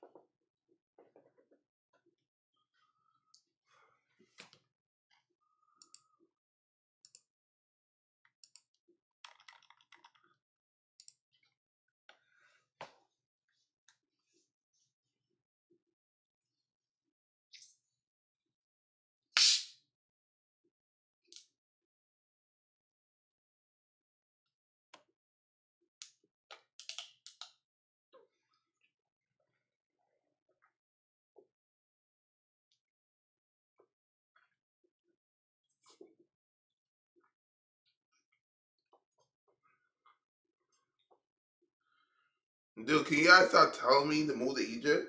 Dude, can you guys stop telling me to move to Egypt?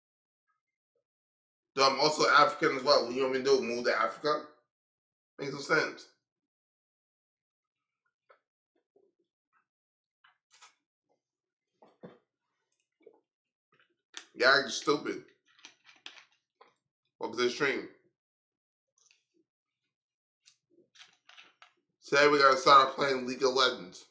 Dude, I'm also African as well. When you want me to do move to Africa? Makes no sense. Y'all are stupid. Welcome to the stream. Today we gotta start playing League of Legends.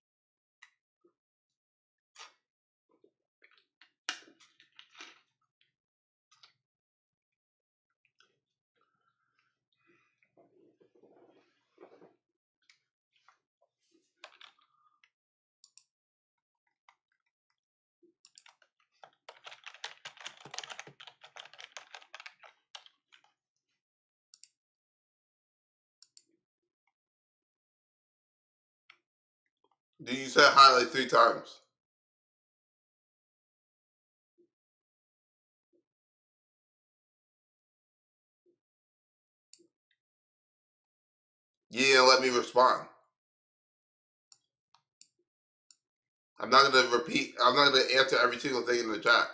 Dude, you said hi like 3 times. You didn't let me respond. I'm not gonna repeat. I'm not gonna answer every single thing in the chat.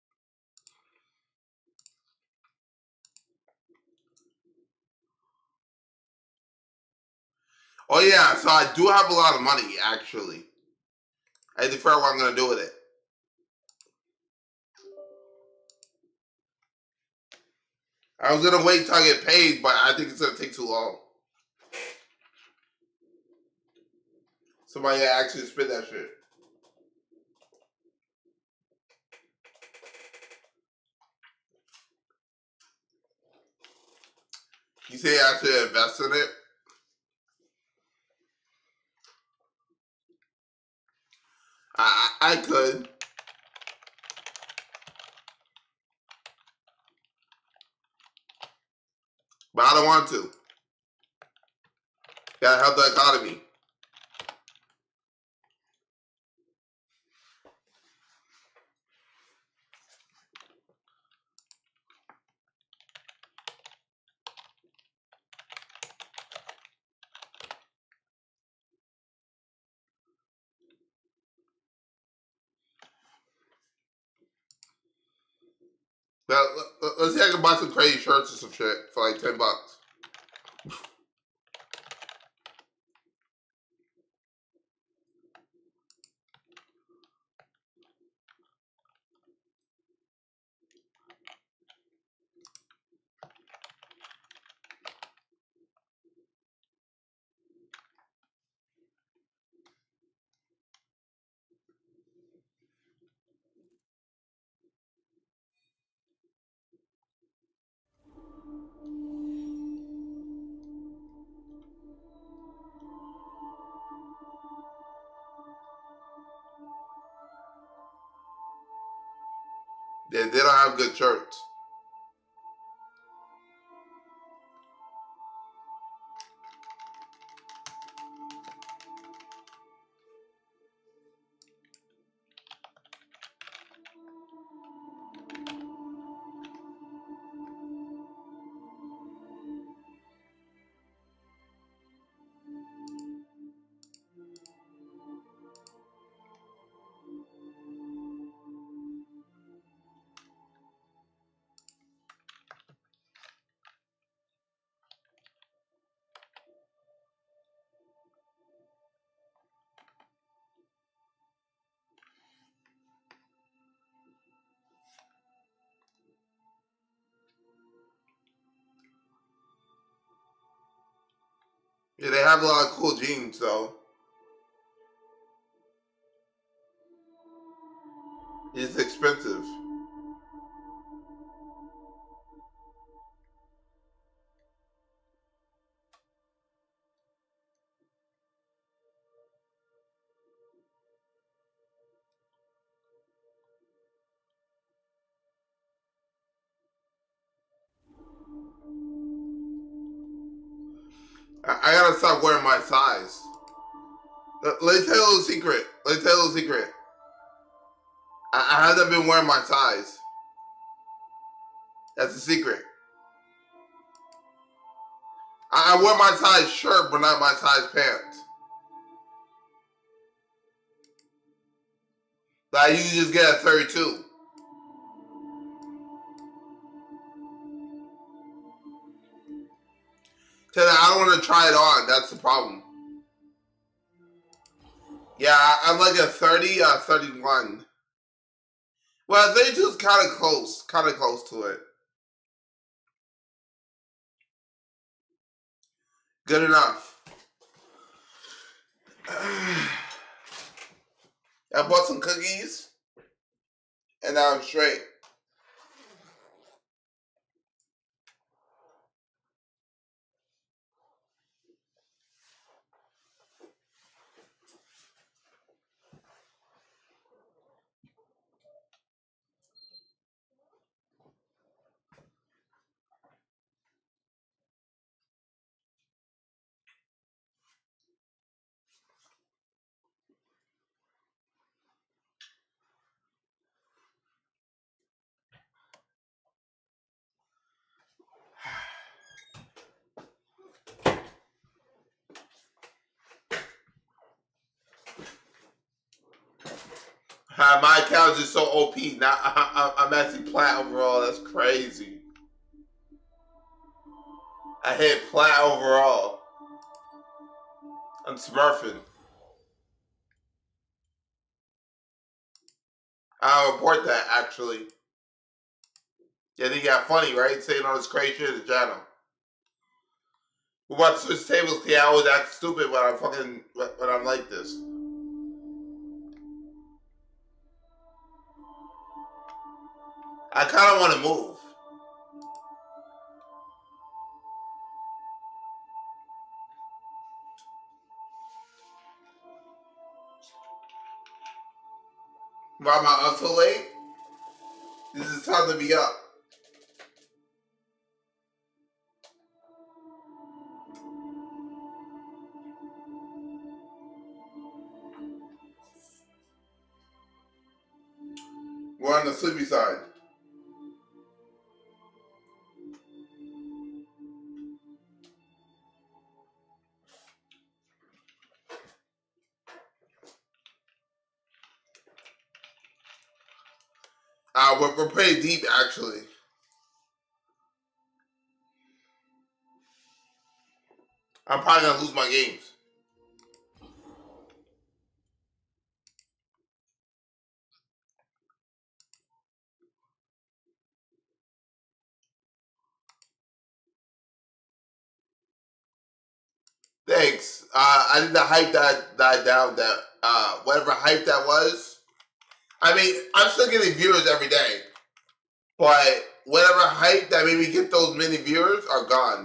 Oh yeah, so I do have a lot of money actually. I need to figure out what I'm gonna do with it. I was gonna wait till I get paid, but I think it's gonna take too long. Somebody actually spit that shit. You say I should invest in it? I could. But I don't want to. Gotta help the economy. Now, let's say I can buy some crazy shirts or some shit for like $10. They don't have good shirts. Yeah, they have a lot of cool jeans though. It's expensive. I gotta stop wearing my size. Let me tell you a little secret. Let me tell you a little secret. I haven't been wearing my size. That's the secret. I wear my size shirt, but not my size pants. Like, you just get a 32. Cause I don't want to try it on. That's the problem. Yeah, I'm like a 30, 31. Well, 32 is kind of close to it. Good enough. I bought some cookies, and now I'm straight. My account is so OP. Now I'm actually plat overall. That's crazy. I hit plat overall. I'm smurfing. I'll report that, actually. Yeah, they got funny, right? Saying all this crazy shit in the channel. We want to switch tables. Yeah, I always act stupid when I'm like this. I kind of want to move. Why am I up so late? This is time to be up. We're on the sleepy side. We're pretty deep, actually. I'm probably gonna lose my games. Thanks. I think the hype that died down. That whatever hype that was. I mean, I'm still getting viewers every day, but whatever hype that made me get those many viewers are gone.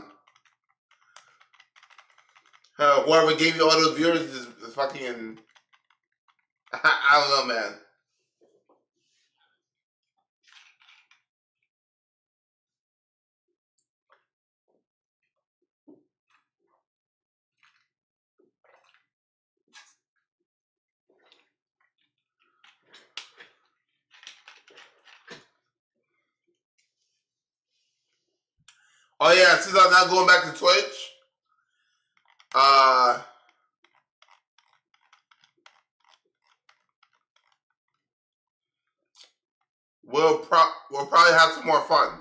Whoever gave you all those viewers is fucking. I don't know, man. Oh yeah, since I'm not going back to Twitch, we'll probably have some more fun.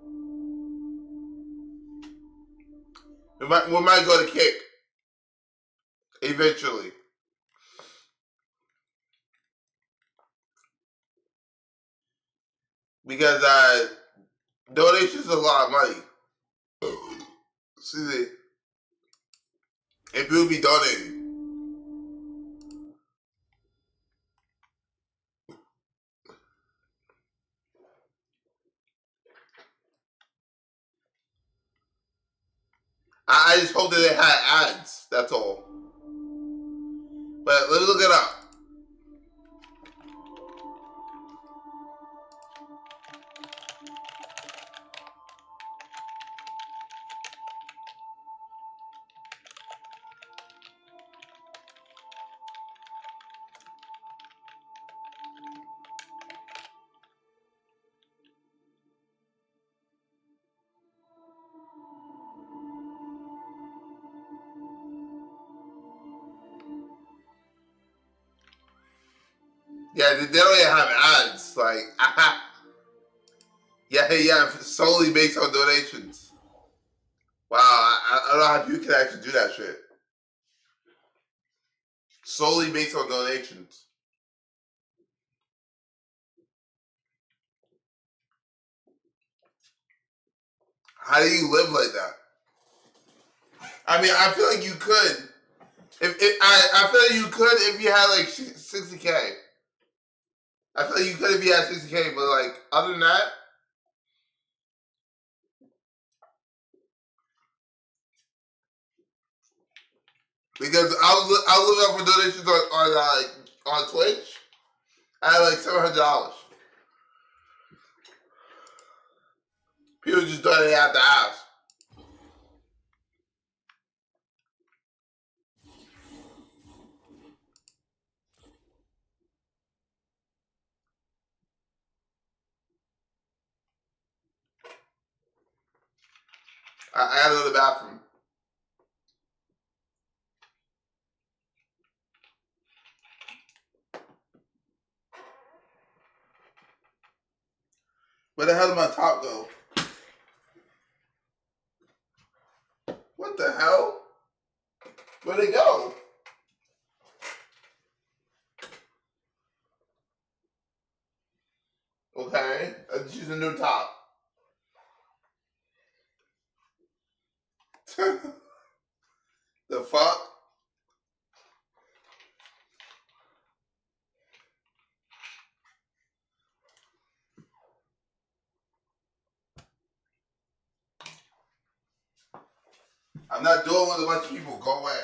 We might go to Kick eventually. Because donations is a lot of money. See, if you'll be donating. I just hope that they had ads. That's all. But let's look it up. Yeah, they don't even have ads. Like, yeah, solely based on donations. Wow, I don't know how you can actually do that shit. Solely based on donations. How do you live like that? I mean, I feel like you could. I feel like you could if you had like 60K. I feel like you could if you had 60K, but like other than that, because I was looking up for donations on Twitch. I had like $700. People just donate out the house. I gotta go to the bathroom. Where the hell did my top go? What the hell? Where'd it go? Okay, I just use a new top. The fuck? I'm not doing with a bunch of people. Go away.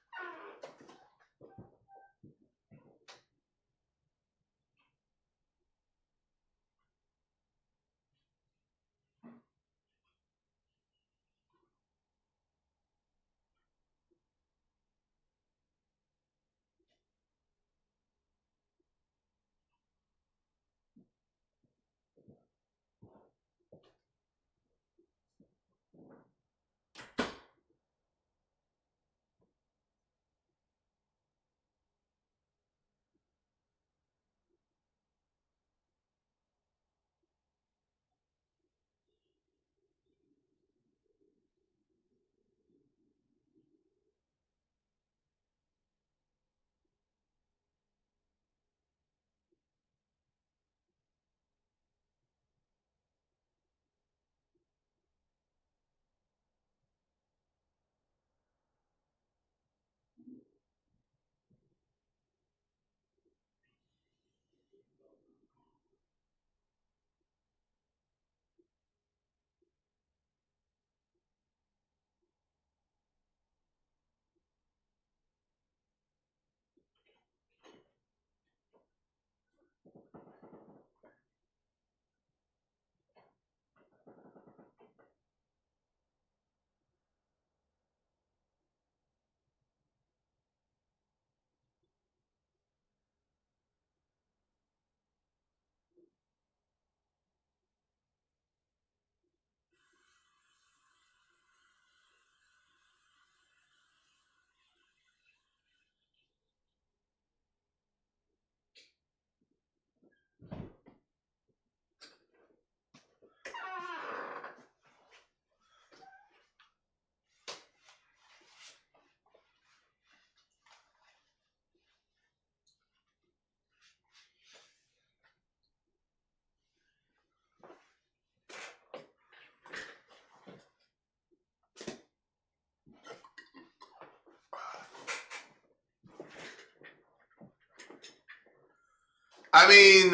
I mean,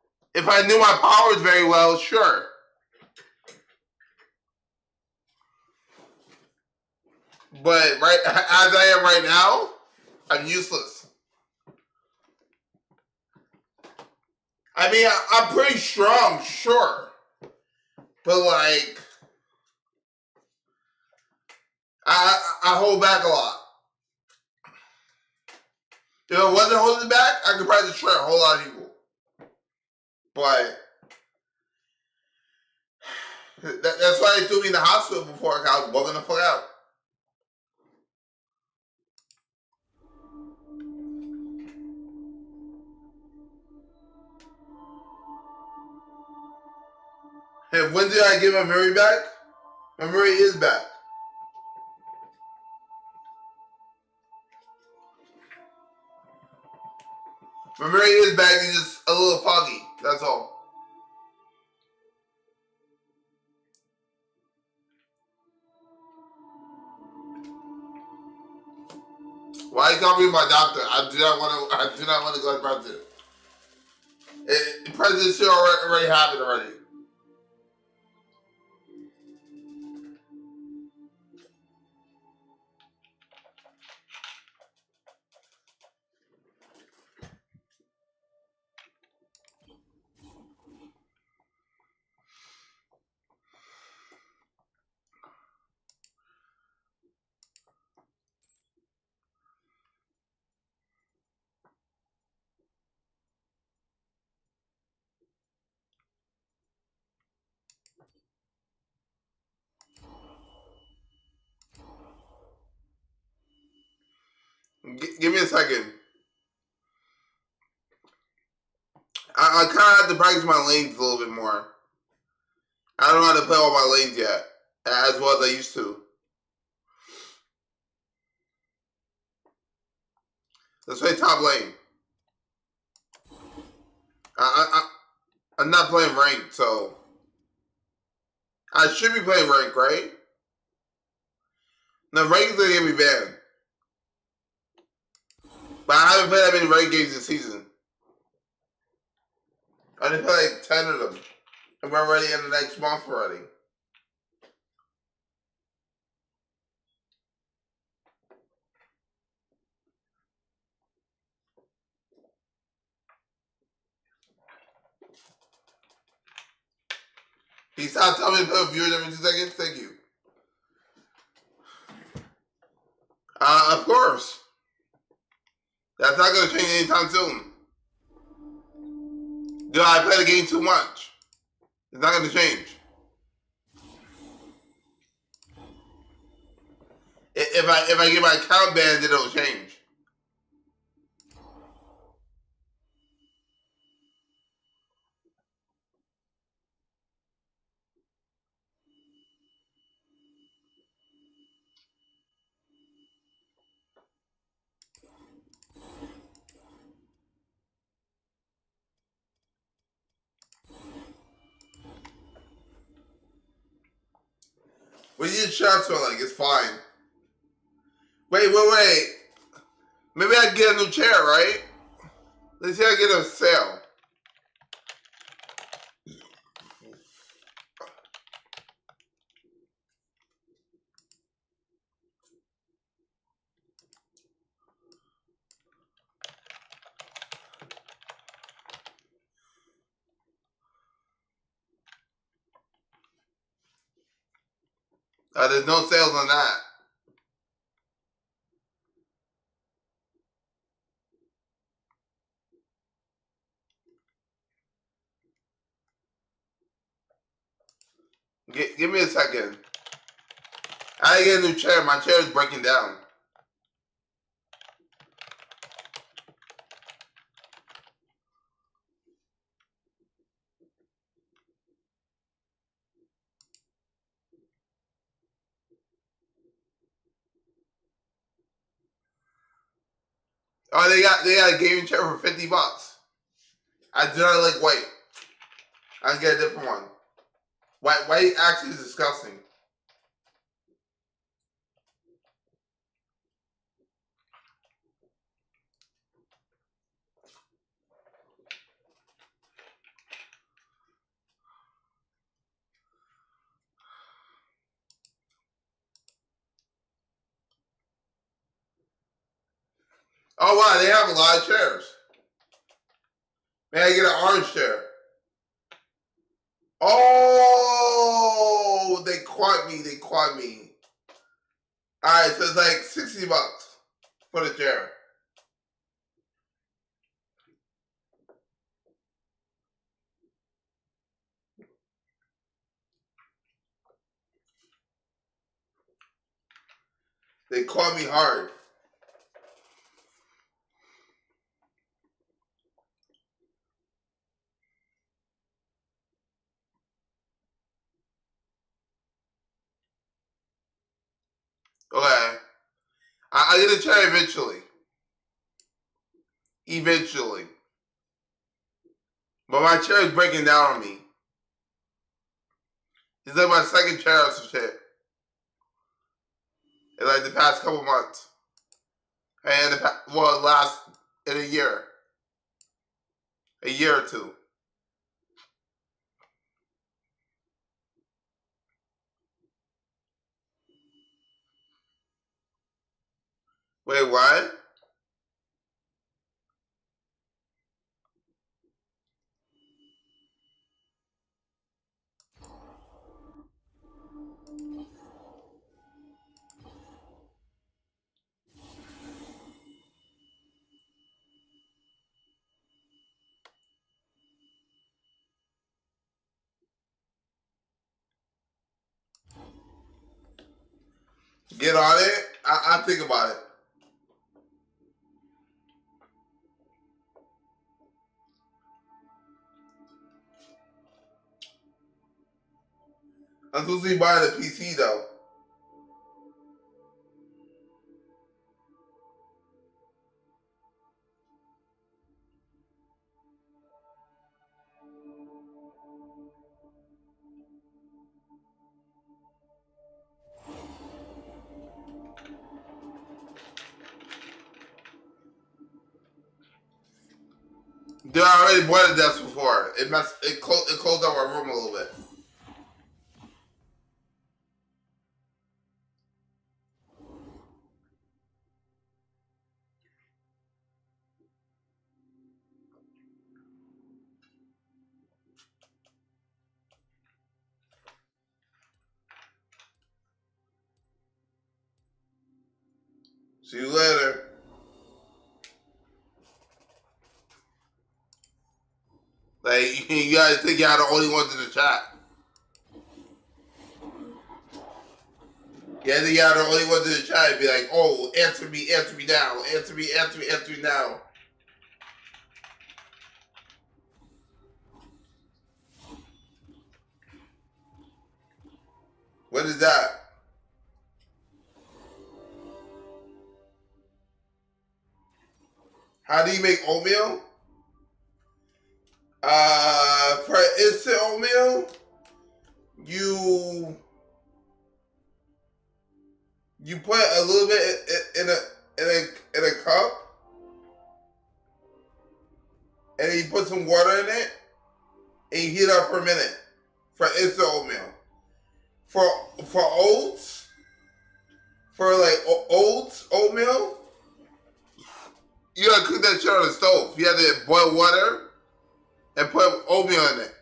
if I knew my powers very well, sure. But right as I am right now, I'm useless. I mean, I'm pretty strong, sure. But like, I hold back a lot. If I wasn't holding back, I could probably destroy a whole lot of people. But that's why they threw me in the hospital before I was bugging the fuck out. When did I get my memory back? My memory is back. My memory is back. It's just a little foggy. That's all. Why you call me my doctor? I do not want to. I do not want to go to president. Presidency already happened already. Give me a second. I kind of have to practice my lanes a little bit more. I don't know how to play all my lanes yet, as well as I used to. Let's play top lane. I'm not playing ranked, so I should be playing ranked, right? No, ranked is gonna get me banned. But I haven't played that many ranked games this season. I didn't play like 10 of them. And we're already in the next month already. Can you stop telling me to put viewers every 2 seconds? Thank you. Of course. That's not going to change anytime soon. Do I play the game too much? It's not going to change. If I get my account banned, it'll change. What do your shot smell like? It's fine. Wait. Maybe I can get a new chair, right? Let's see if I get a sale. There's no sales on that. Give me a second. I get a new chair. My chair is breaking down. Oh, they got a gaming chair for $50. I do not like white. I can get a different one. White actually is disgusting. Oh wow, they have a lot of chairs. May I get an orange chair? Oh, they caught me. They caught me. All right, so it's like $60 for the chair. They caught me hard. Okay. I get a chair eventually. Eventually. But my chair is breaking down on me. It's like my second chair or some shit. In like the past couple months. And last in a year. A year or two. Wait, what? Get on it? I think about it. I'm supposed to be buying a PC though. Dude, I already bought a desk before. It closed out my room a little bit. See you later. Like, you guys think y'all the only ones in the chat. Yeah, think y'all the only ones in the chat and be like, oh, answer me now. Answer me now. What is that? How do you make oatmeal? For instant oatmeal, you put a little bit in a cup, and then you put some water in it, and you heat it up for a minute for instant oatmeal. For oats, for like oatmeal, you gotta cook that shit on the stove. You have to boil water and put oatmeal in it.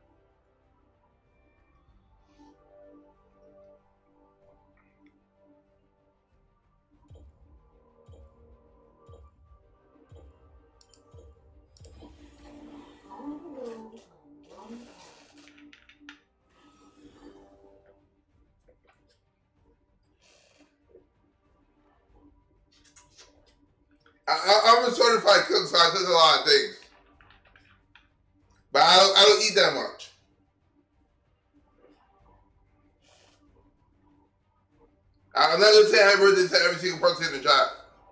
I'm a certified cook, so I cook a lot of things. But I don't eat that much. I'm not gonna say happy birthday to every single person in the chat.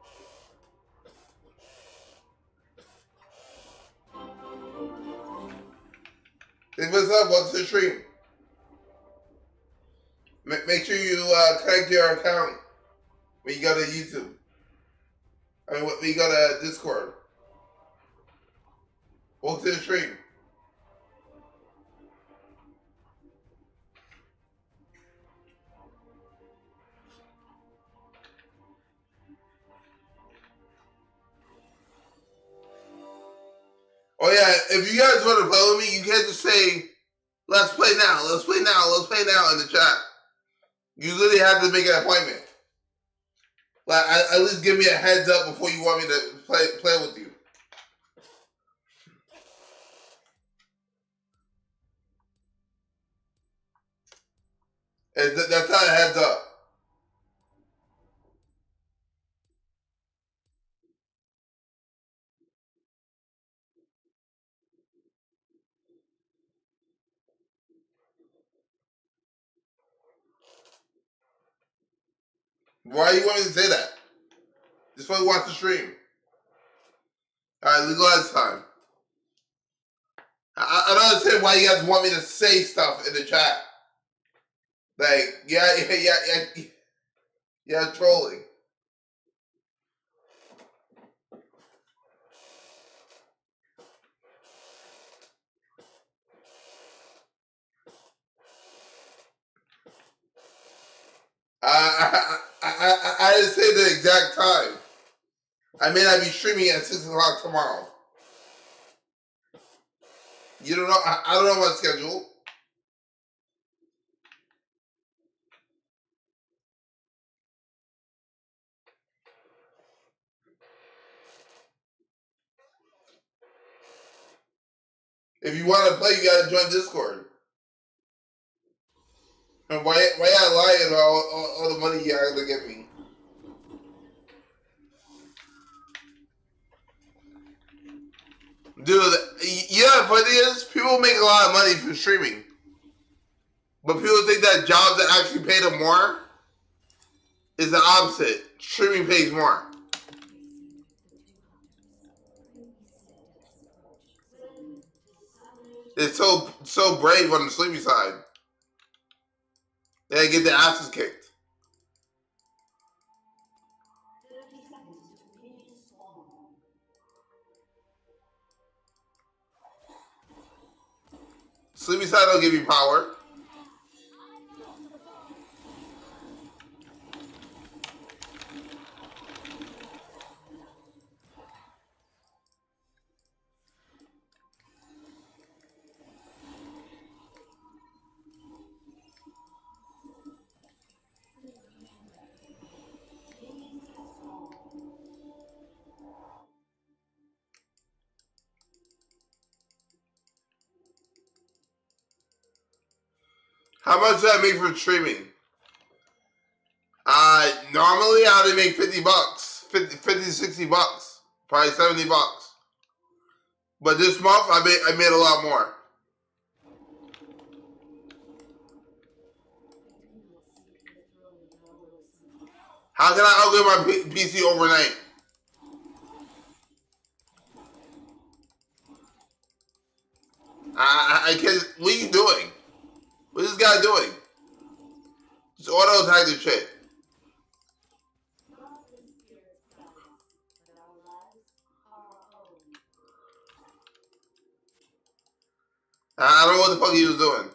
Hey, what's up? Welcome to the stream. Make sure you connect your account when you go to YouTube. I mean, when you go to Discord. Welcome to the stream. Oh yeah, if you guys want to follow me, you can't just say, let's play now, let's play now, let's play now in the chat. You literally have to make an appointment. Like, at least give me a heads up before you want me to play with you. That's not a heads up. Why do you want me to say that? Just want to watch the stream. Alright, legalize time. I don't understand why you guys want me to say stuff in the chat. Like, yeah, trolling. I didn't say the exact time. I may not be streaming at 6 o'clock tomorrow. You don't know? I don't know my schedule. If you want to play, you gotta join Discord. And why y'all lying about all the money y'all gonna give me? Dude, yeah, but it is, people make a lot of money from streaming. But people think that jobs that actually pay them more is the opposite. Streaming pays more. It's so brave on the sleepy side. They get their asses kicked. Sleepy side don't give you power. How much do I make from streaming? Normally I would make 50 bucks. 50 to 60 bucks. Probably 70 bucks. But this month I made a lot more. How can I upgrade my PC overnight? I can't. What are you doing? What is this guy doing? Just auto attack this shit. I don't know what the fuck he was doing.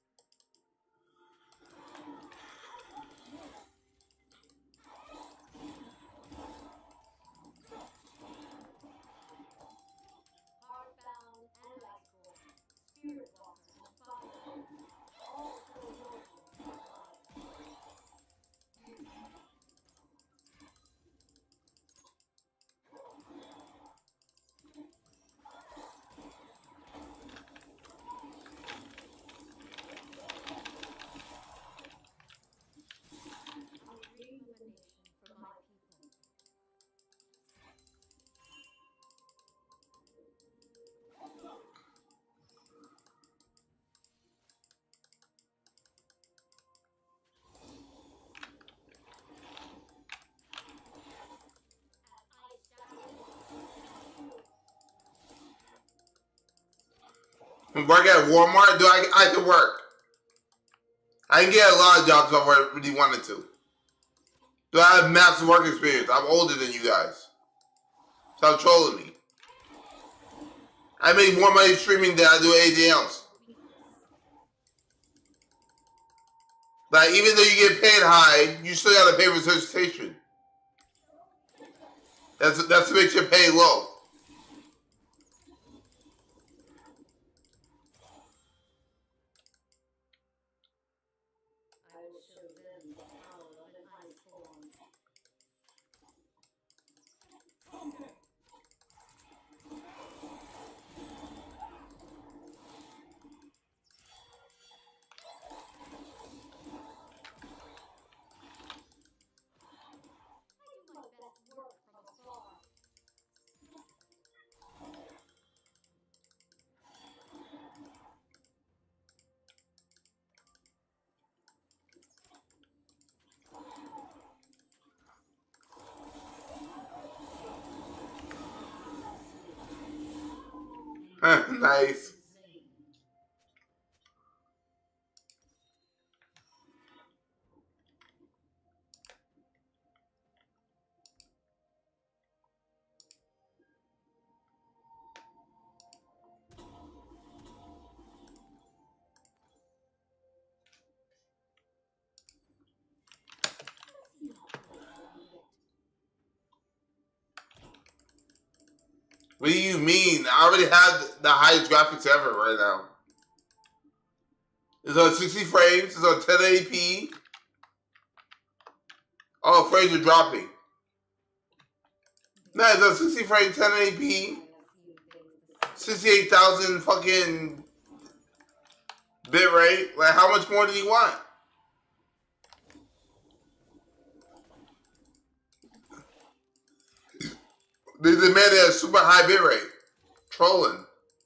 Work at Walmart? I can work. I can get a lot of jobs if I really wanted to. Do I have massive work experience? I'm older than you guys. Stop trolling me. I make more money streaming than I do anything else. Like, even though you get paid high, you still gotta pay for solicitation. That's what makes your pay low. Nice. What do you mean? I already have the highest graphics ever right now. It's on 60 frames. It's on 1080p. Oh, frames are dropping. No, it's on 60 frames, 1080p. 68,000 fucking bit rate. Like, how much more do you want? They demanded a super high bit rate. Trolling.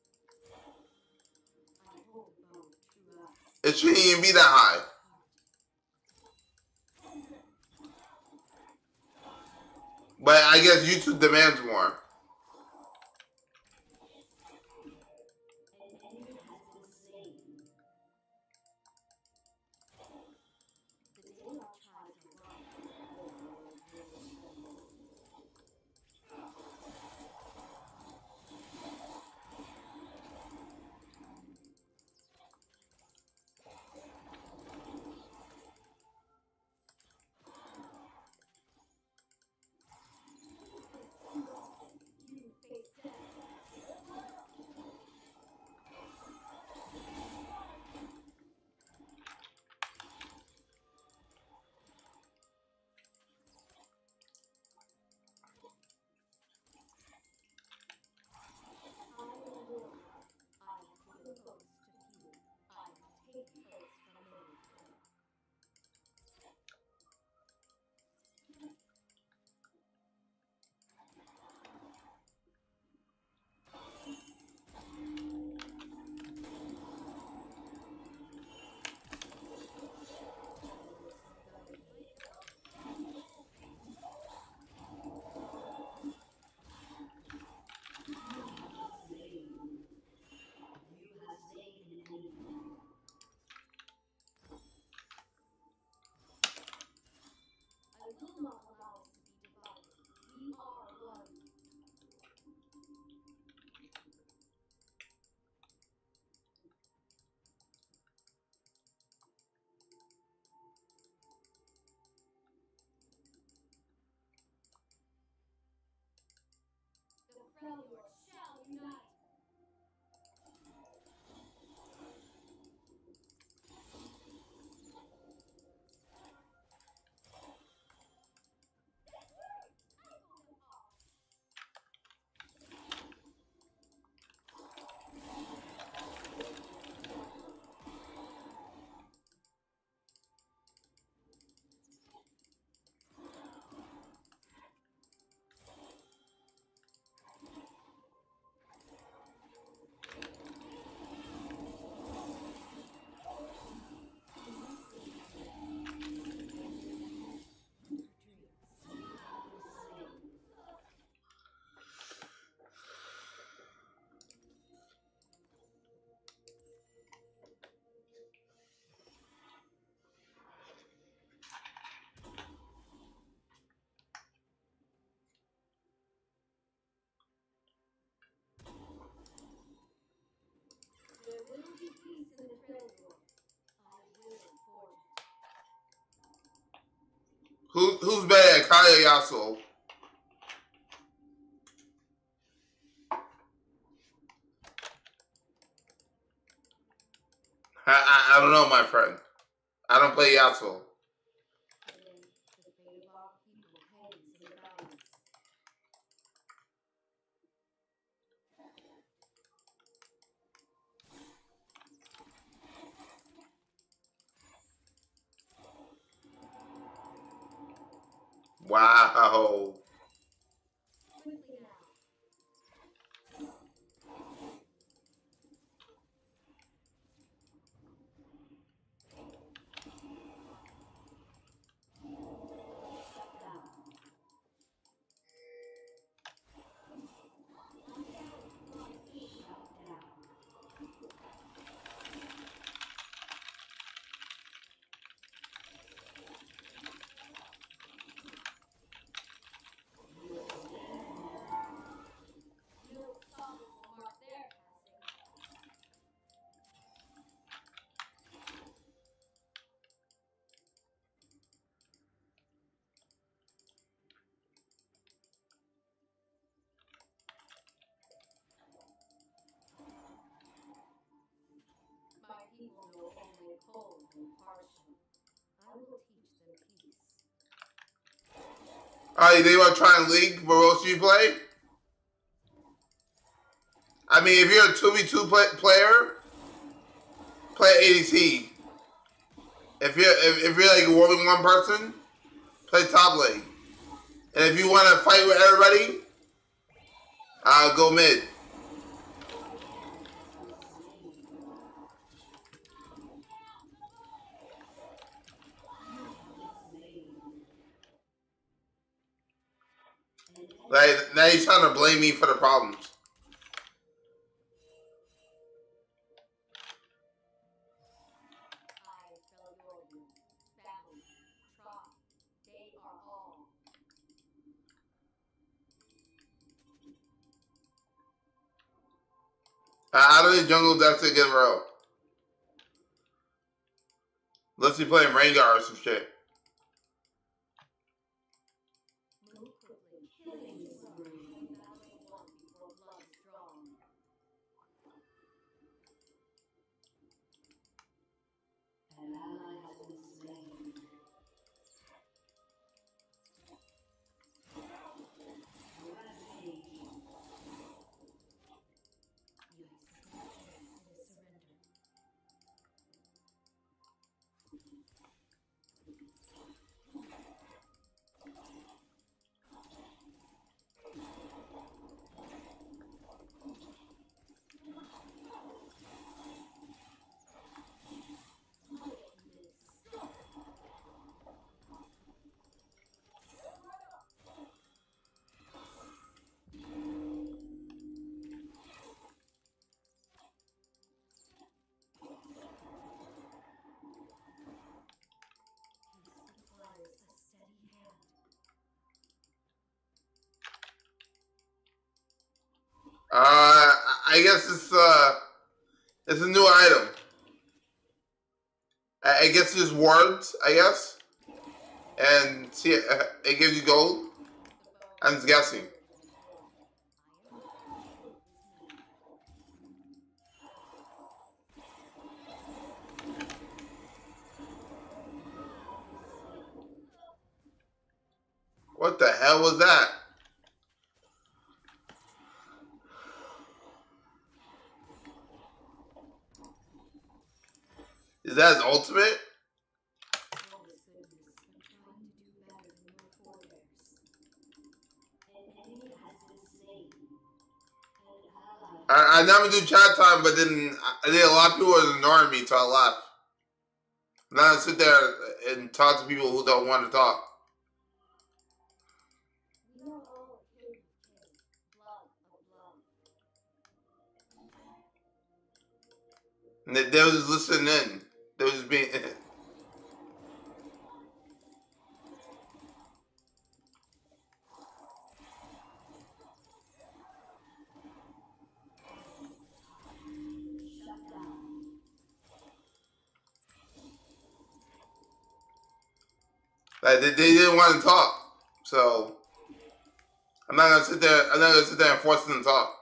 It shouldn't even be that high. But I guess YouTube demands more. Who's better, Kaya or Yasuo? I don't know, my friend. I don't play Yasuo. Wow. Alright, they want to try and league where else you play? I mean, if you're a 2v2 player, play ADC. If you're like a 1v1 person, play top lane. And if you want to fight with everybody, go mid. Like, now he's trying to blame me for the problems. Out of the jungle, that's a good row. Unless you're playing Rengar or some shit. I guess it's a new item. I guess it's words, I guess. And see, it gives you gold. I'm just guessing. What the hell was that? Is that his ultimate? I never do chat time, but then I think a lot of people were ignoring me, so I left. Now I sit there and talk to people who don't want to talk. And they was just listening in. They was just being... Like they didn't want to talk, so I'm not gonna sit there. I'm not gonna sit there and force them to talk.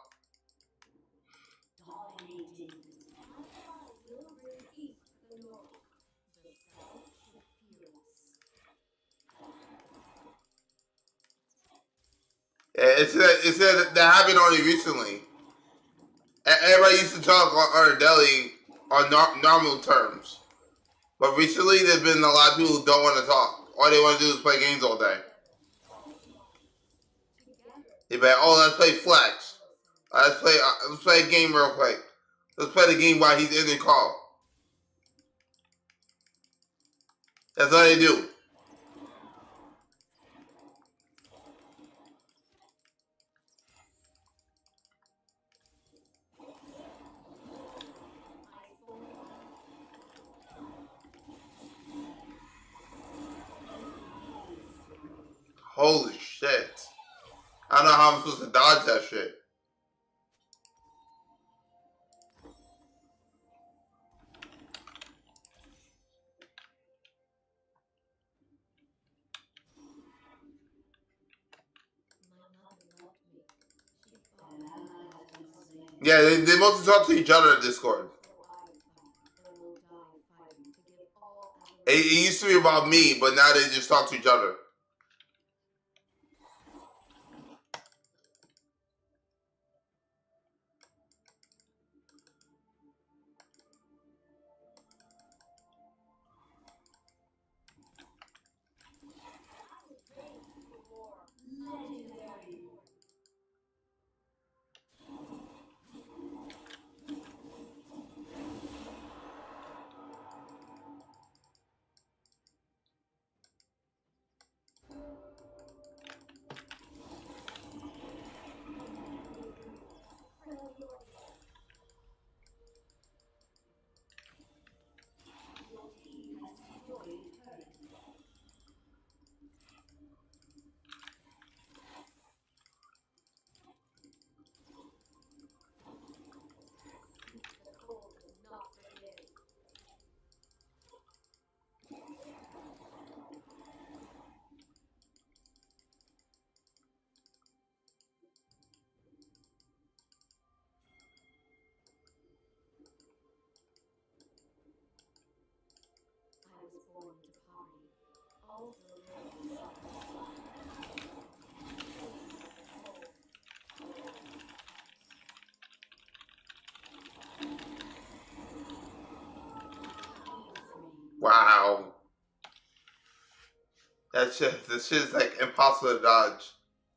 It said that happened only recently. Everybody used to talk on Deli on normal terms, but recently there's been a lot of people who don't want to talk. All they want to do is play games all day. They be like, oh, let's play Flex. Let's play a game real quick. Let's play the game while he's in the call. That's all they do. Holy shit. I don't know how I'm supposed to dodge that shit. Yeah, they mostly talk to each other in Discord. It used to be about me, but now they just talk to each other. Wow. This shit is like impossible to dodge.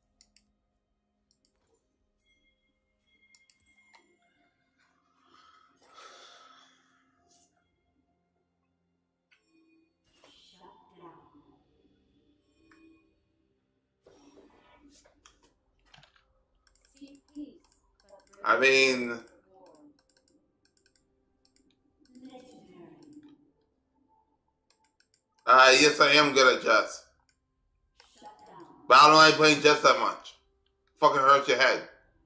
I mean, yes, I am good at chess. But I don't like playing chess that much. Fucking hurts your head.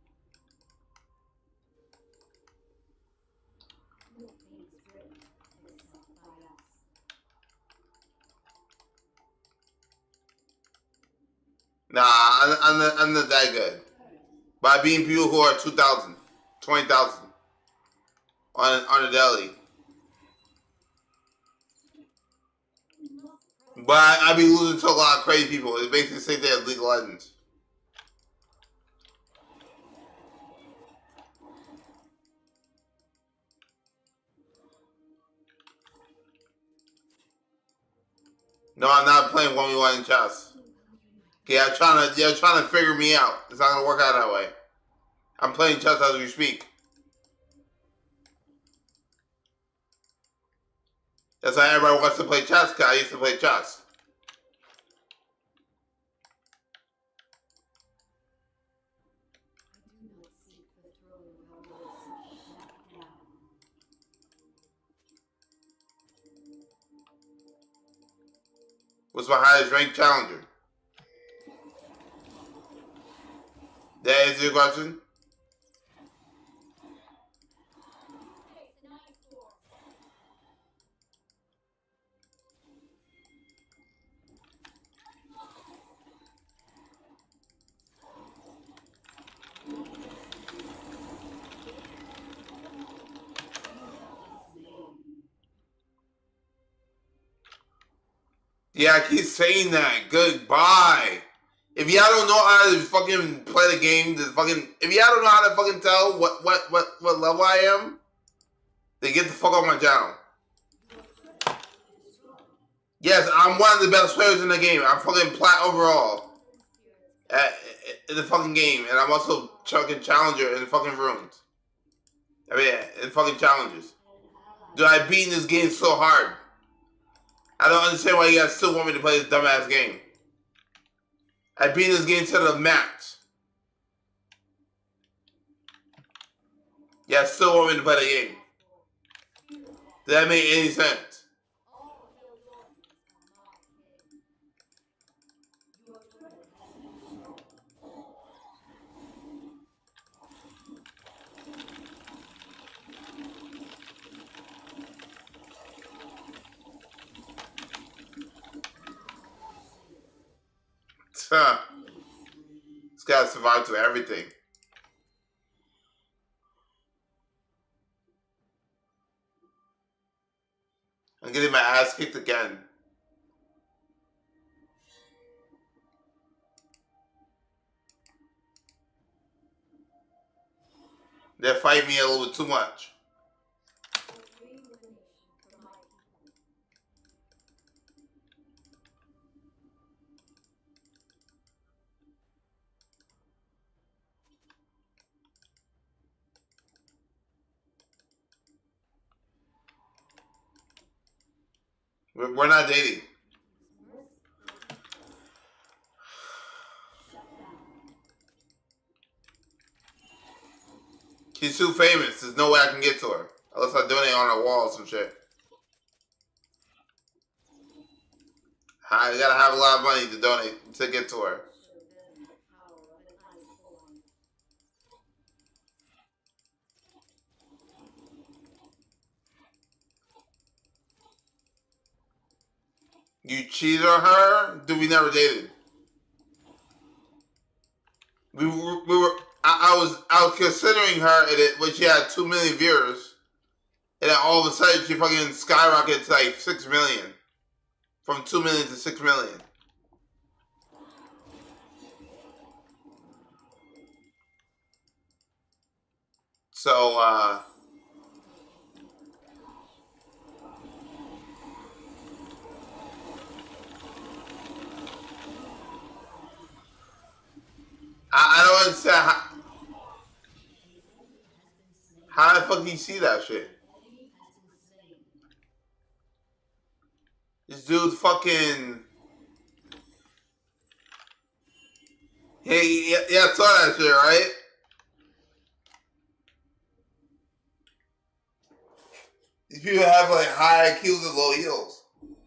Nah, I'm not that good. By being people who are 2,000, 20,000 on a daily. But I be losing to a lot of crazy people. It basically say they have League of Legends. No, I'm not playing 1v1 in chess. Okay, you're trying to figure me out. It's not gonna work out that way. I'm playing chess as we speak. That's why everybody wants to play chess, because I used to play chess. What's my highest ranked challenger? That answer your question? Yeah, I keep saying that. Goodbye. If y'all don't know how to fucking play the game, if y'all don't know how to fucking tell what level I am, then get the fuck off my channel. Yes, I'm one of the best players in the game. I'm fucking plat overall in the fucking game, and I'm also chucking challenger in the fucking rooms. I mean, in fucking challenges. Dude, I beat this game so hard. I don't understand why you guys still want me to play this dumbass game. I beat this game to the max. You guys still want me to play the game. Does that make any sense? This guy survived to everything. I'm getting my ass kicked again. They're fighting me a little bit too much. We're not dating. She's too famous. There's no way I can get to her. Unless I donate on her wall or some shit. I gotta have a lot of money to donate to get to her. You cheated on her? Dude, we never dated. I was considering her when she had 2 million viewers, and then all of a sudden she fucking skyrocketed to like 6 million, from 2 million to 6 million. So I don't understand how the fuck do you see that shit? This dude's fucking. Hey, yeah, I saw that shit, right? These people have like high IQs and low heels.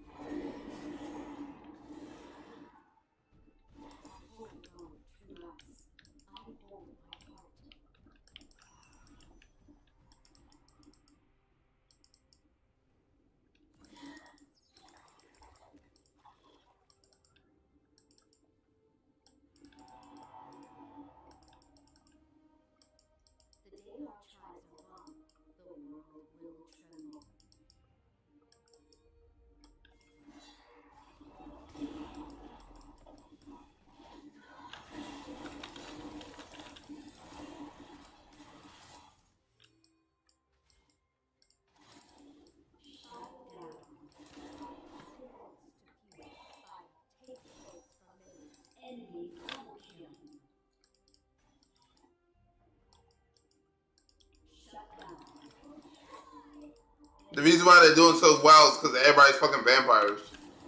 The reason why they're doing so well is because everybody's fucking vampires.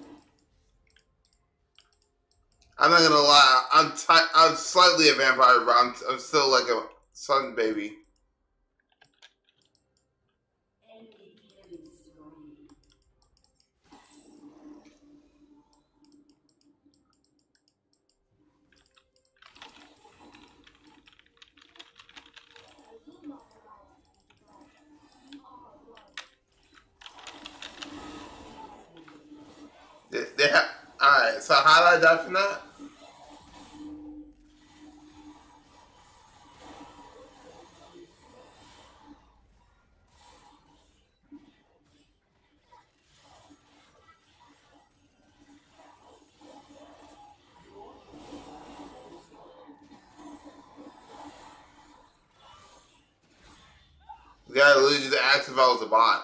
I'm not gonna lie, I'm slightly a vampire, but I'm still like a sun baby. They have. Alright, so how did I die from that? The guy literally just asked if I was a bot.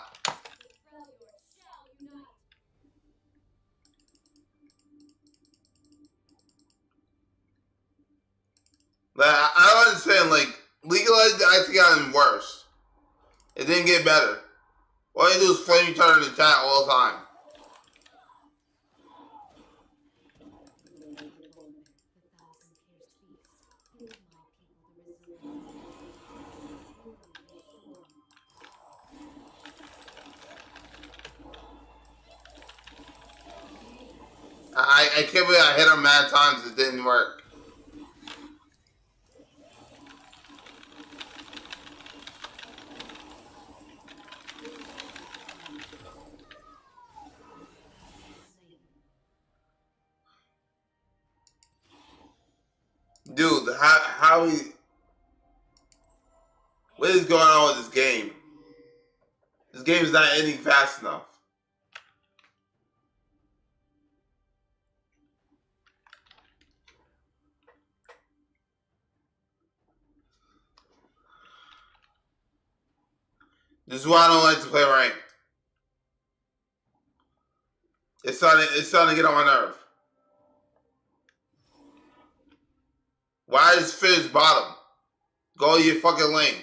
Like, I don't understand, like, League of Legends actually gotten worse. It didn't get better. All you do is flame each other in the chat all the time. I can't believe I hit him mad times, it didn't work. Dude, what is going on with this game? This game is not ending fast enough. This is why I don't like to play ranked. It's starting to get on my nerve. Why is Fizz bottom? Go your fucking lane.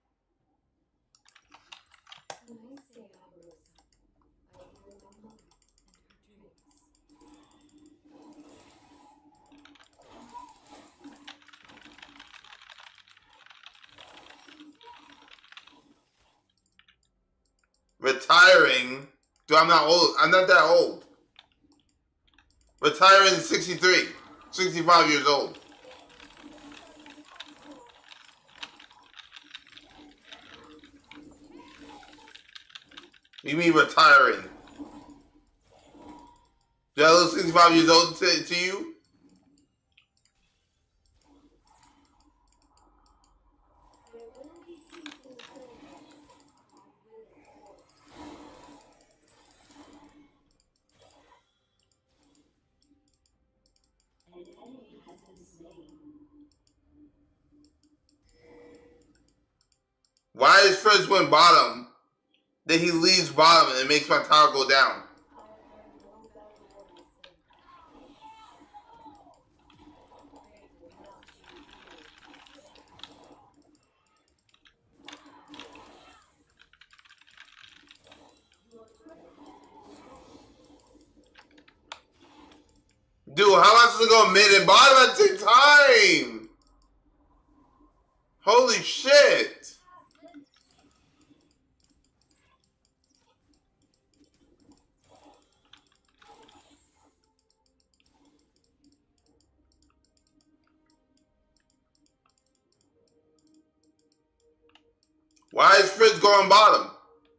Retiring. Dude, I'm not old. I'm not that old. Retiring at 63. 65 years old. You mean retiring? Do I look 65 years old to you? Why is first win bottom, then he leaves bottom and it makes my tower go down? Dude, how am I supposed to go mid and bottom at the same time? Holy shit. Why is Fritz going bottom?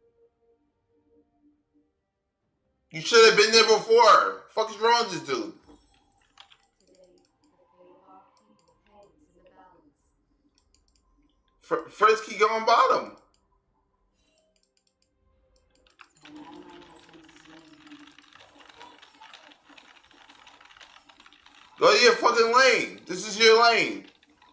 You should have been there before. Fuck is wrong with this dude? Fritz keep going bottom. Go to your fucking lane. This is your lane.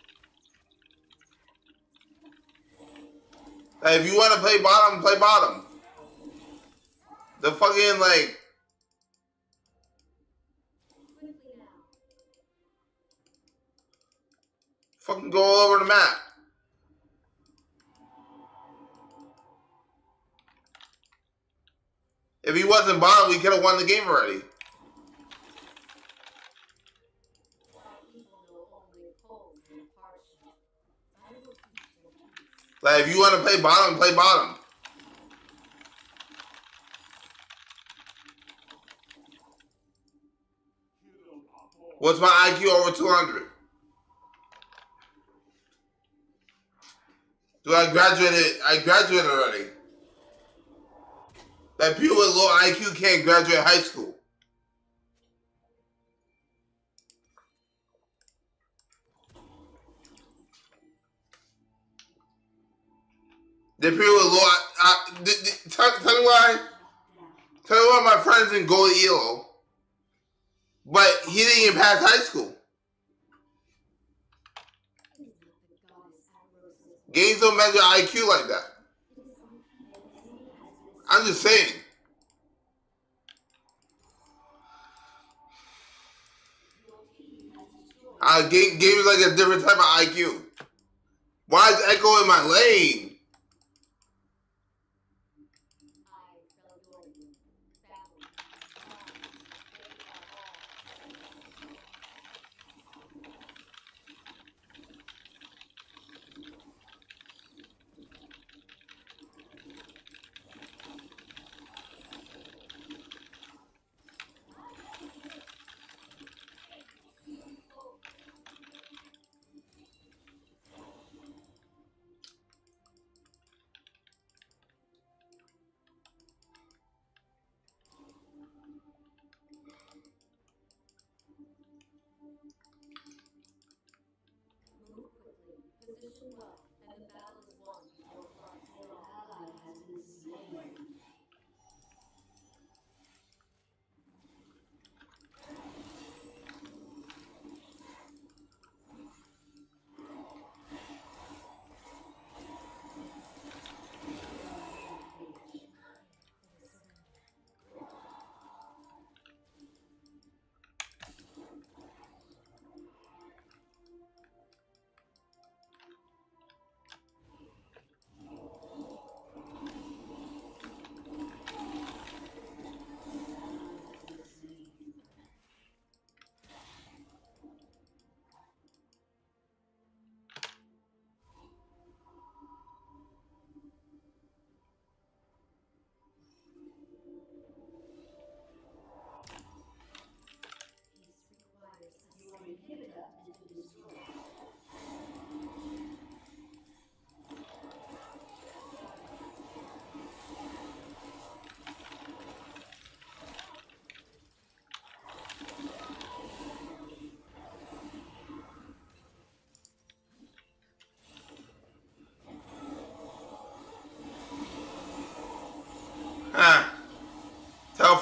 Like, if you want to play bottom, play bottom. The fucking, like... Fucking go all over the map. If he wasn't bottom, we could have won the game already. Like, if you want to play bottom, play bottom. What's my IQ over 200? Dude, I graduated already. That people with low IQ can't graduate high school. The people with low... tell me why... Tell me why my friend's in Gold Elo, but he didn't even pass high school. Games don't measure IQ like that. I'm just saying. Game is like a different type of IQ. Why is Echo in my lane?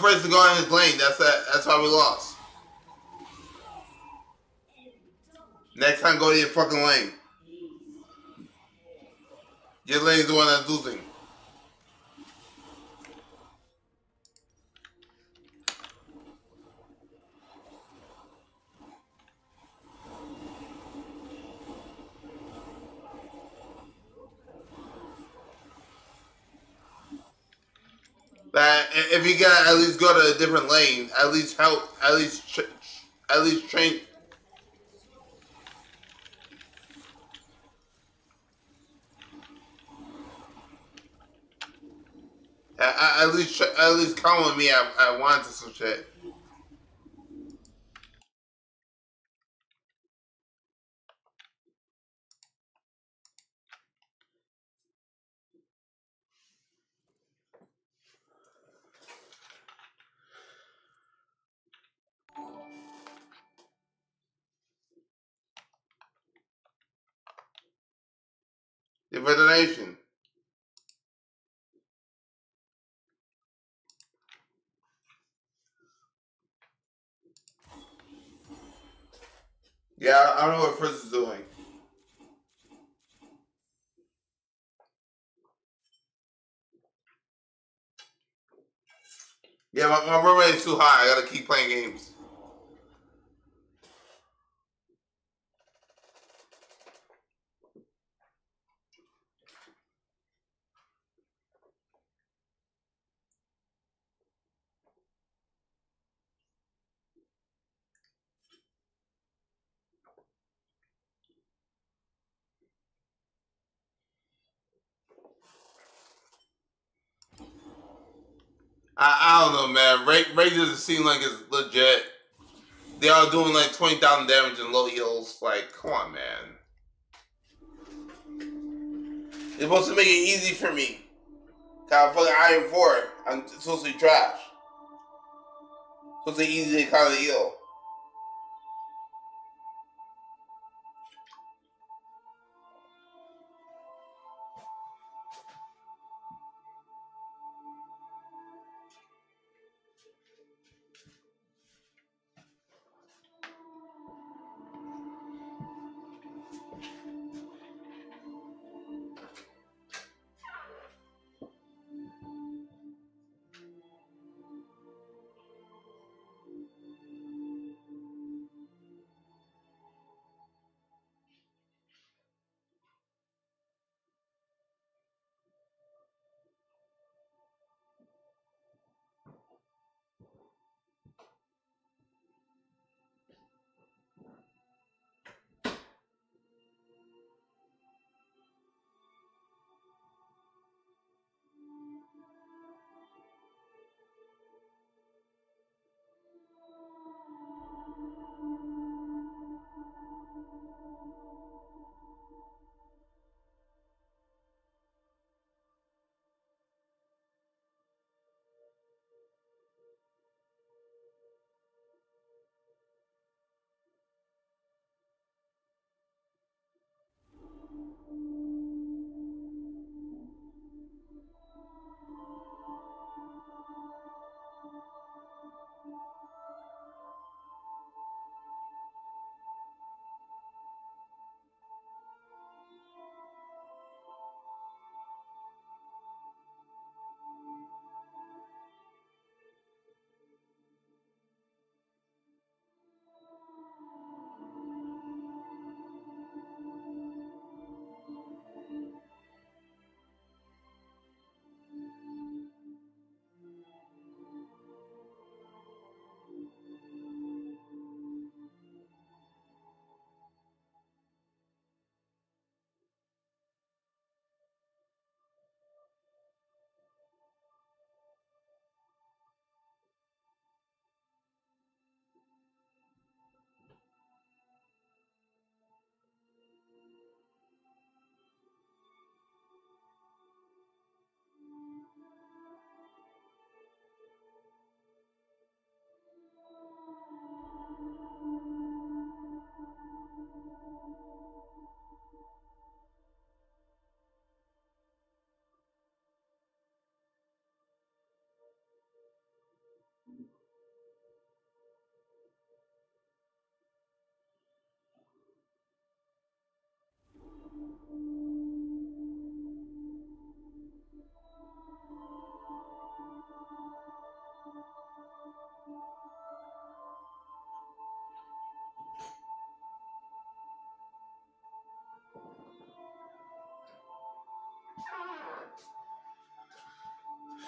first to go in his lane. That's why we lost. Next time, go to your fucking lane. Your lane's the one that's losing. That if you gotta at least go to a different lane, at least help, at least train. At least come with me. I want to some shit. Divination. Yeah, I don't know what Frizz is doing. Yeah, my run rate is too high. I gotta keep playing games. I don't know, man. Ray doesn't seem like it's legit. They are doing like 20,000 damage in low heals. Like, come on, man. You're supposed to make it easy for me. I'm fucking Iron 4. I'm supposed to be trash. Supposed to be easy to kind of heal.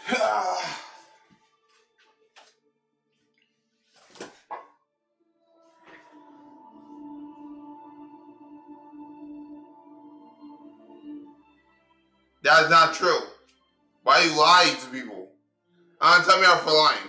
That's not true. Why are you lying to people? Tell me I'm for lying.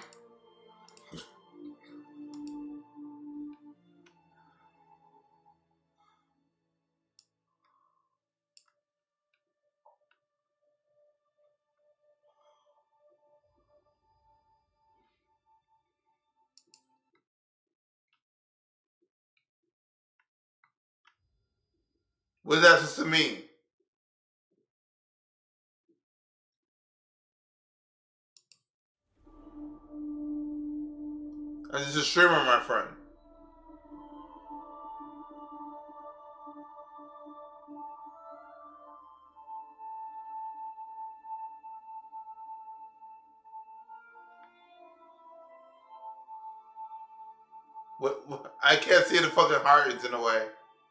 What is that supposed to mean? I'm just a streamer, my friend. What? I can't see the fucking hearts in a way.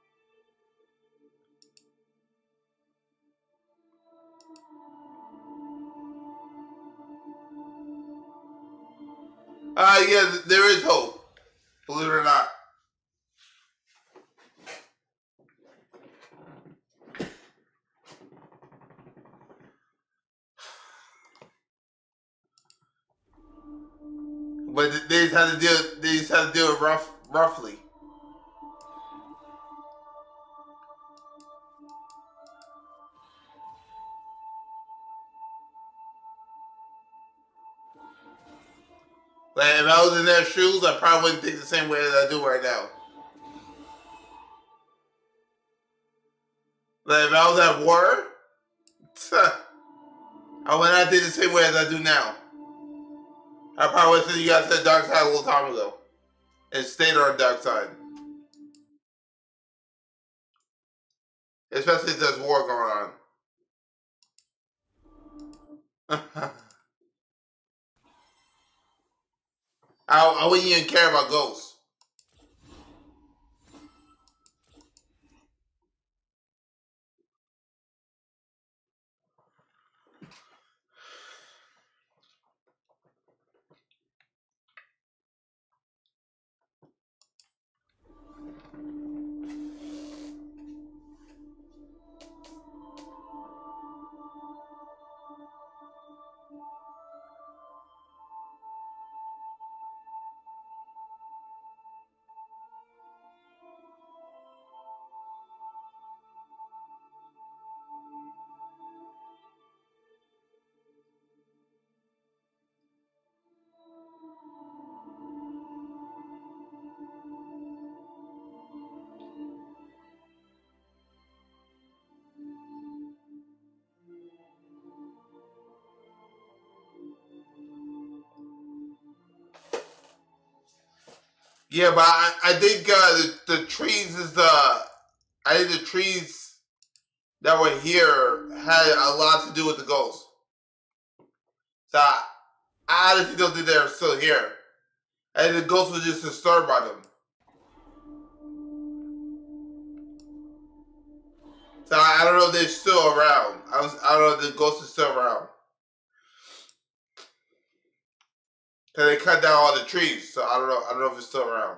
Yeah, there is hope. Believe it or not. But they just have to deal. They just have to do it roughly. Like if I was in their shoes, I probably wouldn't think the same way as I do right now. Like if I was at war, I would not think the same way as I do now. I probably would have said you guys said dark side a little time ago, and stayed on the dark side. Especially if there's war going on. I wouldn't even care about ghosts. Yeah, but I think the trees is the. I think the trees that were here had a lot to do with the ghosts. So I honestly don't think they're still here. I think the ghosts were just disturbed by them. So I don't know if they're still around. I don't know if the ghost is still around. Cause they cut down all the trees, so I don't know. I don't know if it's still around.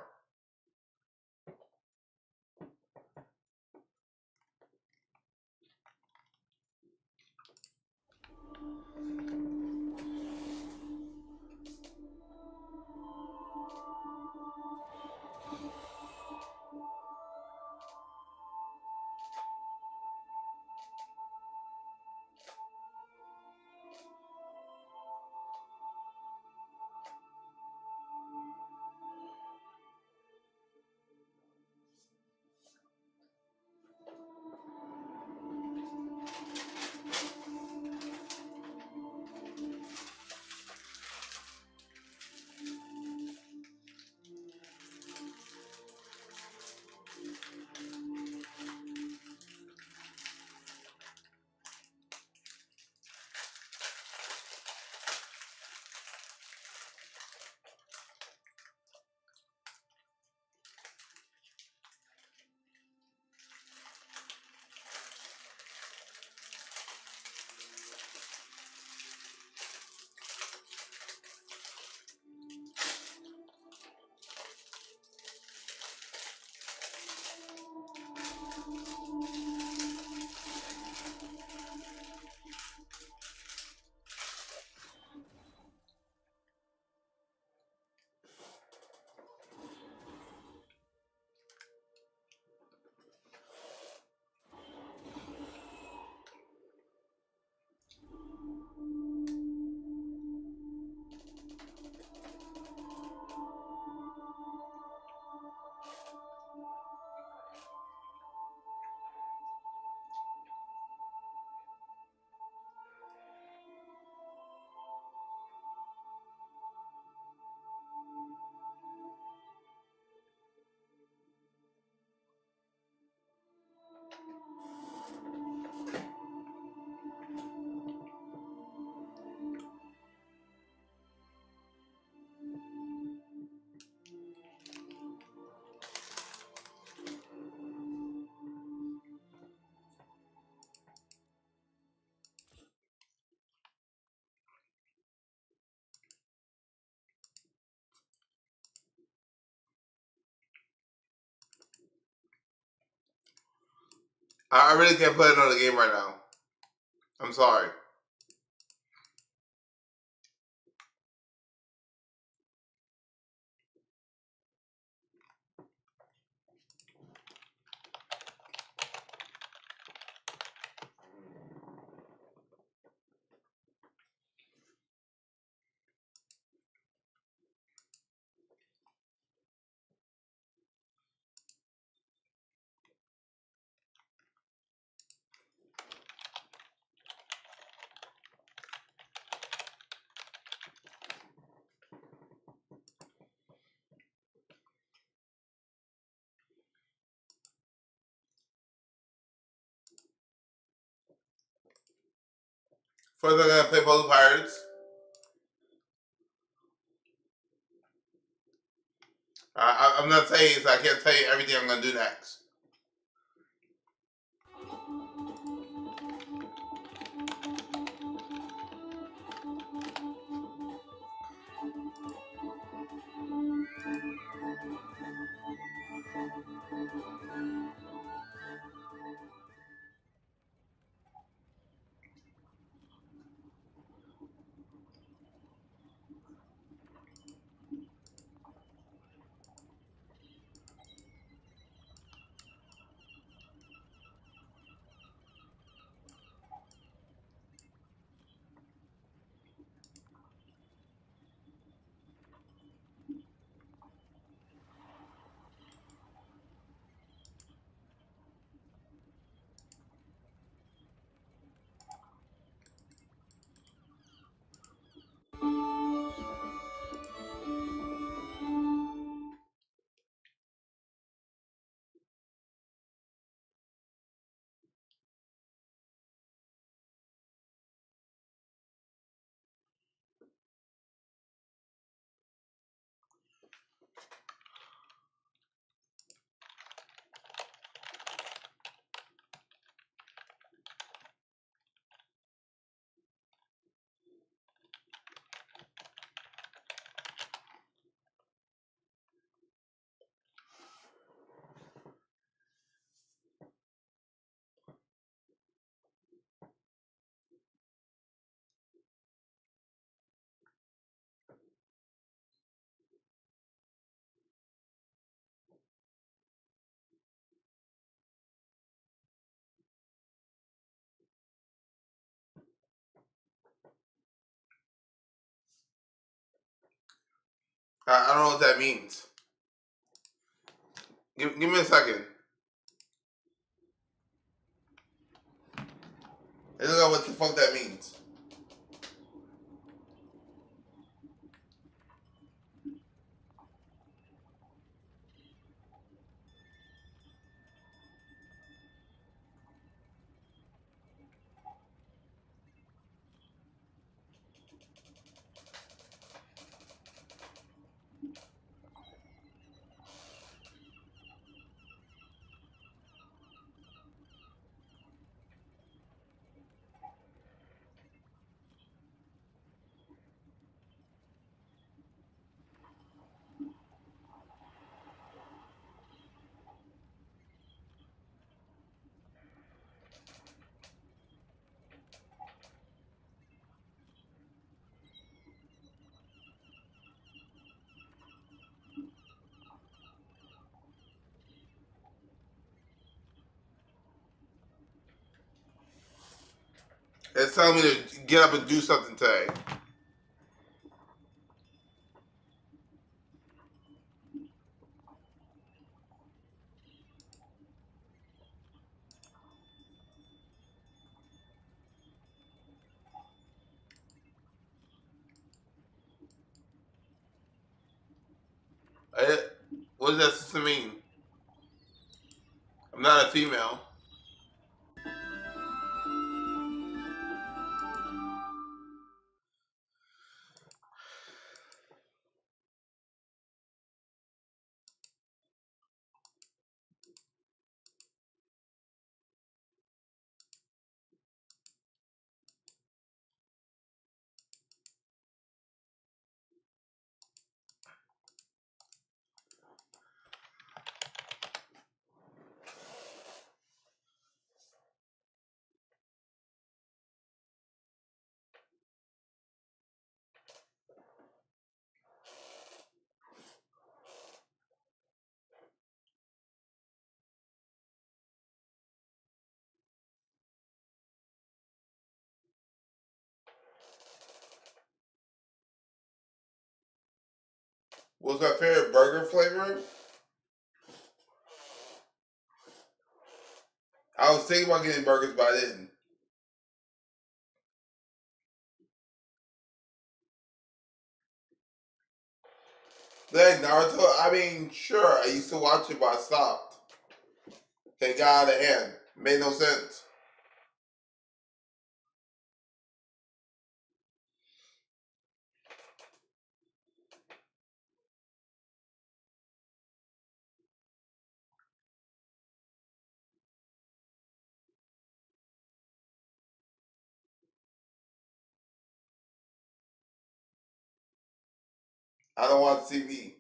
I really can't play another game right now. I'm sorry. First, I'm gonna play Puzzle Pirates. I'm not saying so I can't tell you everything I'm gonna do next. I don't know what that means. Give me a second. I don't know what the fuck that means. It's telling me to get up and do something today. What does that system mean? I'm not a female. What's my favorite burger flavor? I was thinking about getting burgers, but I didn't. Like Naruto, I mean, sure, I used to watch it, but I stopped. It got out of hand. Made no sense. I don't watch TV.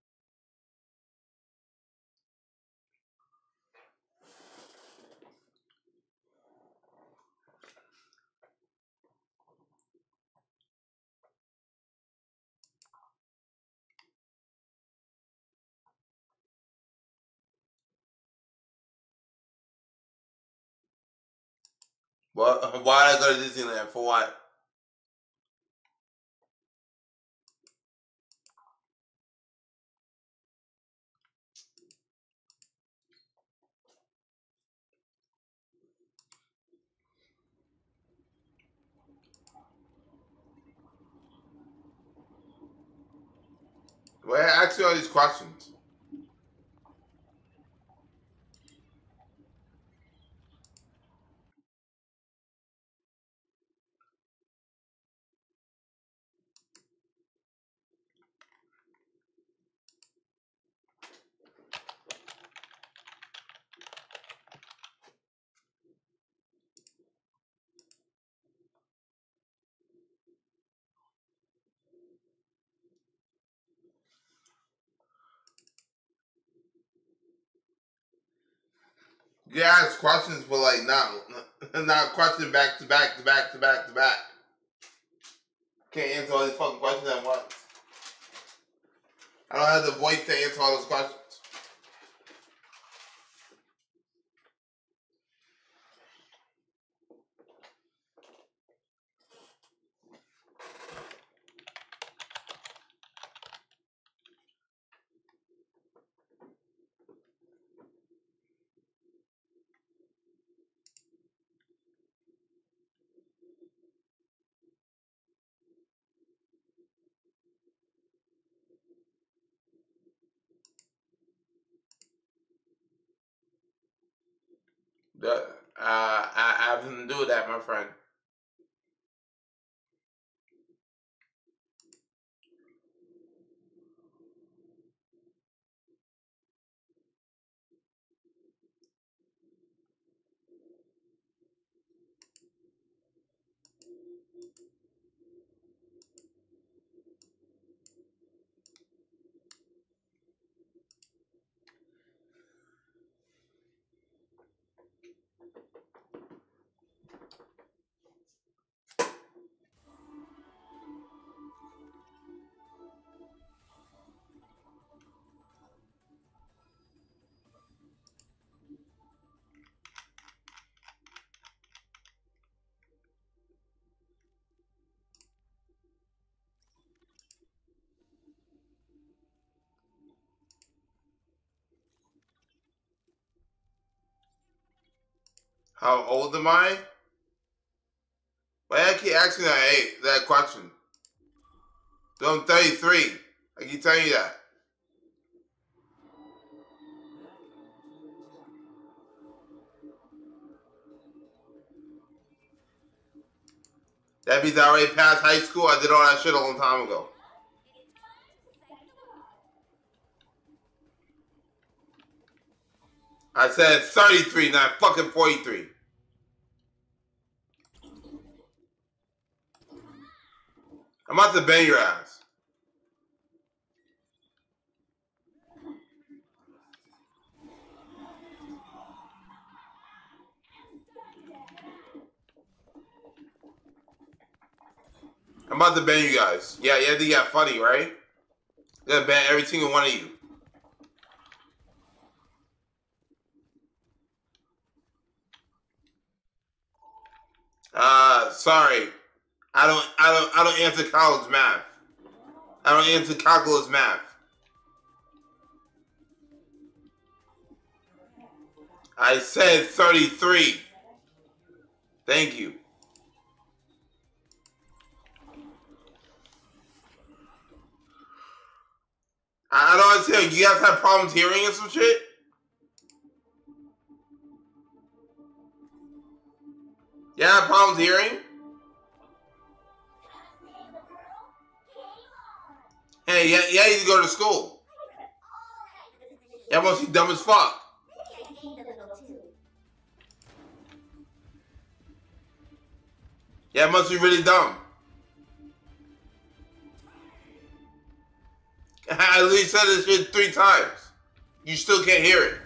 What? Why did I go to Disneyland? For what? Why I ask you all these questions? You ask questions, but like not question back to back to back to back to back. Can't answer all these fucking questions at once. I don't have the voice to answer all those questions. I have nothing to do with that, my friend. How old am I? Why I keep asking that question? So I'm 33. I keep telling you that. That means I already passed high school. I did all that shit a long time ago. I said 33, not fucking 43. I'm about to bang your ass. I'm about to bang you guys. Yeah, you think you funny, right? I'm gonna bang every single one of you. Sorry. I don't answer college math. I don't answer calculus math. I said 33. Thank you. I don't understand. You guys have problems hearing and some shit? You have problems hearing? Hey, yeah, you need to go to school. That must be dumb as fuck. Yeah, it must be really dumb. I at least said this shit 3 times. You still can't hear it.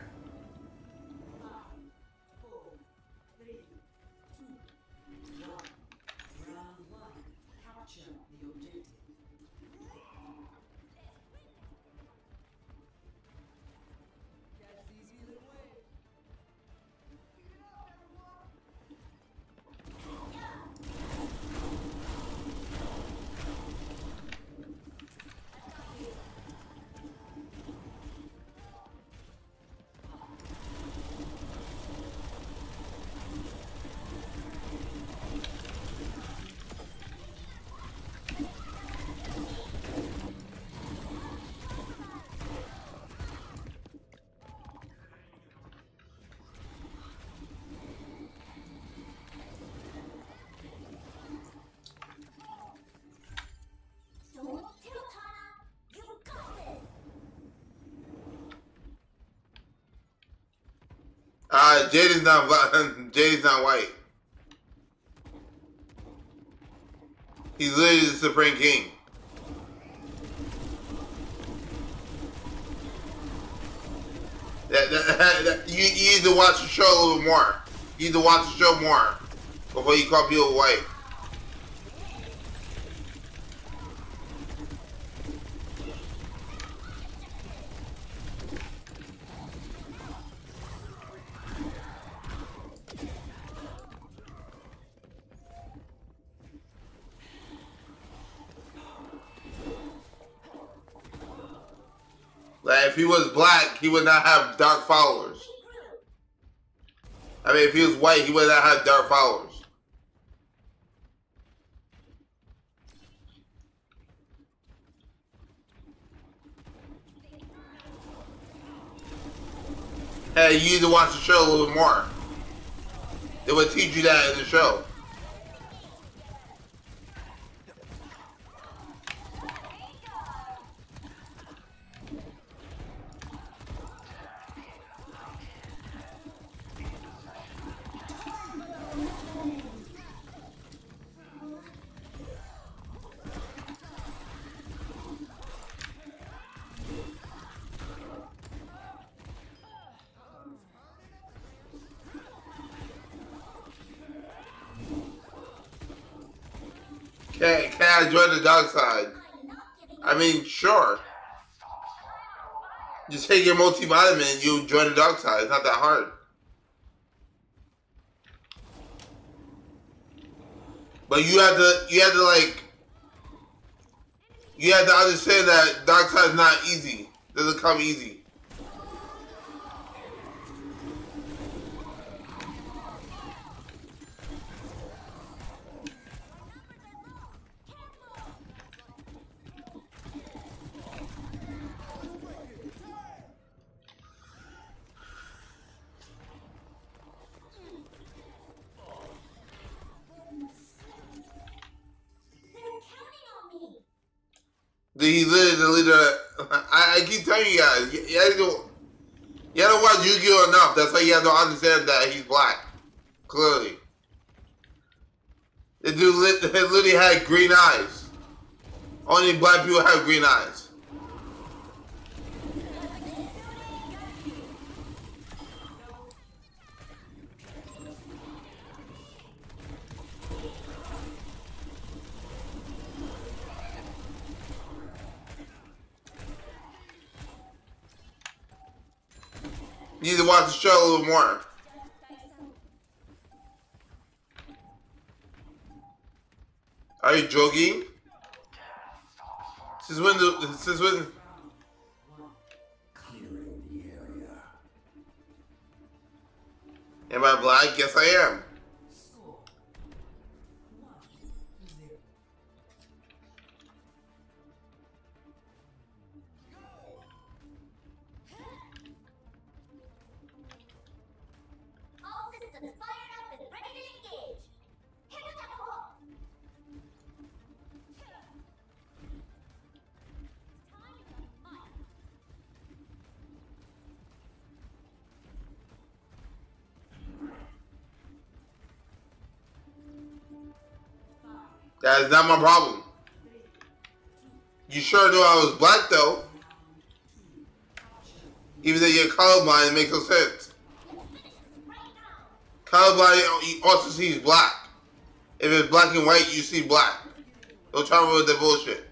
Jaden's not black. Jaden's not white. He's literally the Supreme King. You need to watch the show a little more. You need to watch the show more before you call people white. Like, if he was black, he would not have dark followers. I mean, if he was white, he would not have dark followers. Hey, you need to watch the show a little bit more. They would teach you that in the show. Can I join the dark side? I mean, sure. Just take your multivitamin and you join the dark side. It's not that hard. But you have to understand that dark side is not easy. It doesn't come easy. He's literally the leader. I keep telling you guys, you don't watch Yu-Gi-Oh! Enough. That's why you have to understand that he's black. Clearly. The dude literally had green eyes. Only black people have green eyes. You need to watch the show a little more. Are you joking? Since when? Am I black? Yes, I am. That is not my problem. You sure knew I was black, though. Even though you're colorblind, it makes no sense. Colorblind also sees black. If it's black and white, you see black. Don't try with the bullshit.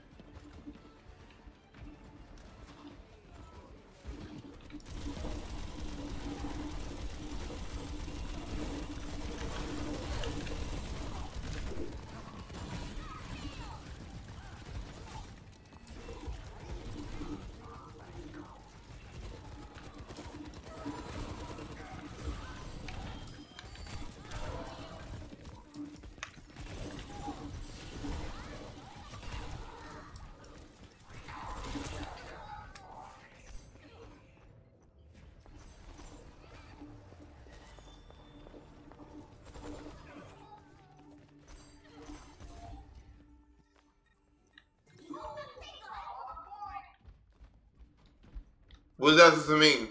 What does that supposed to mean?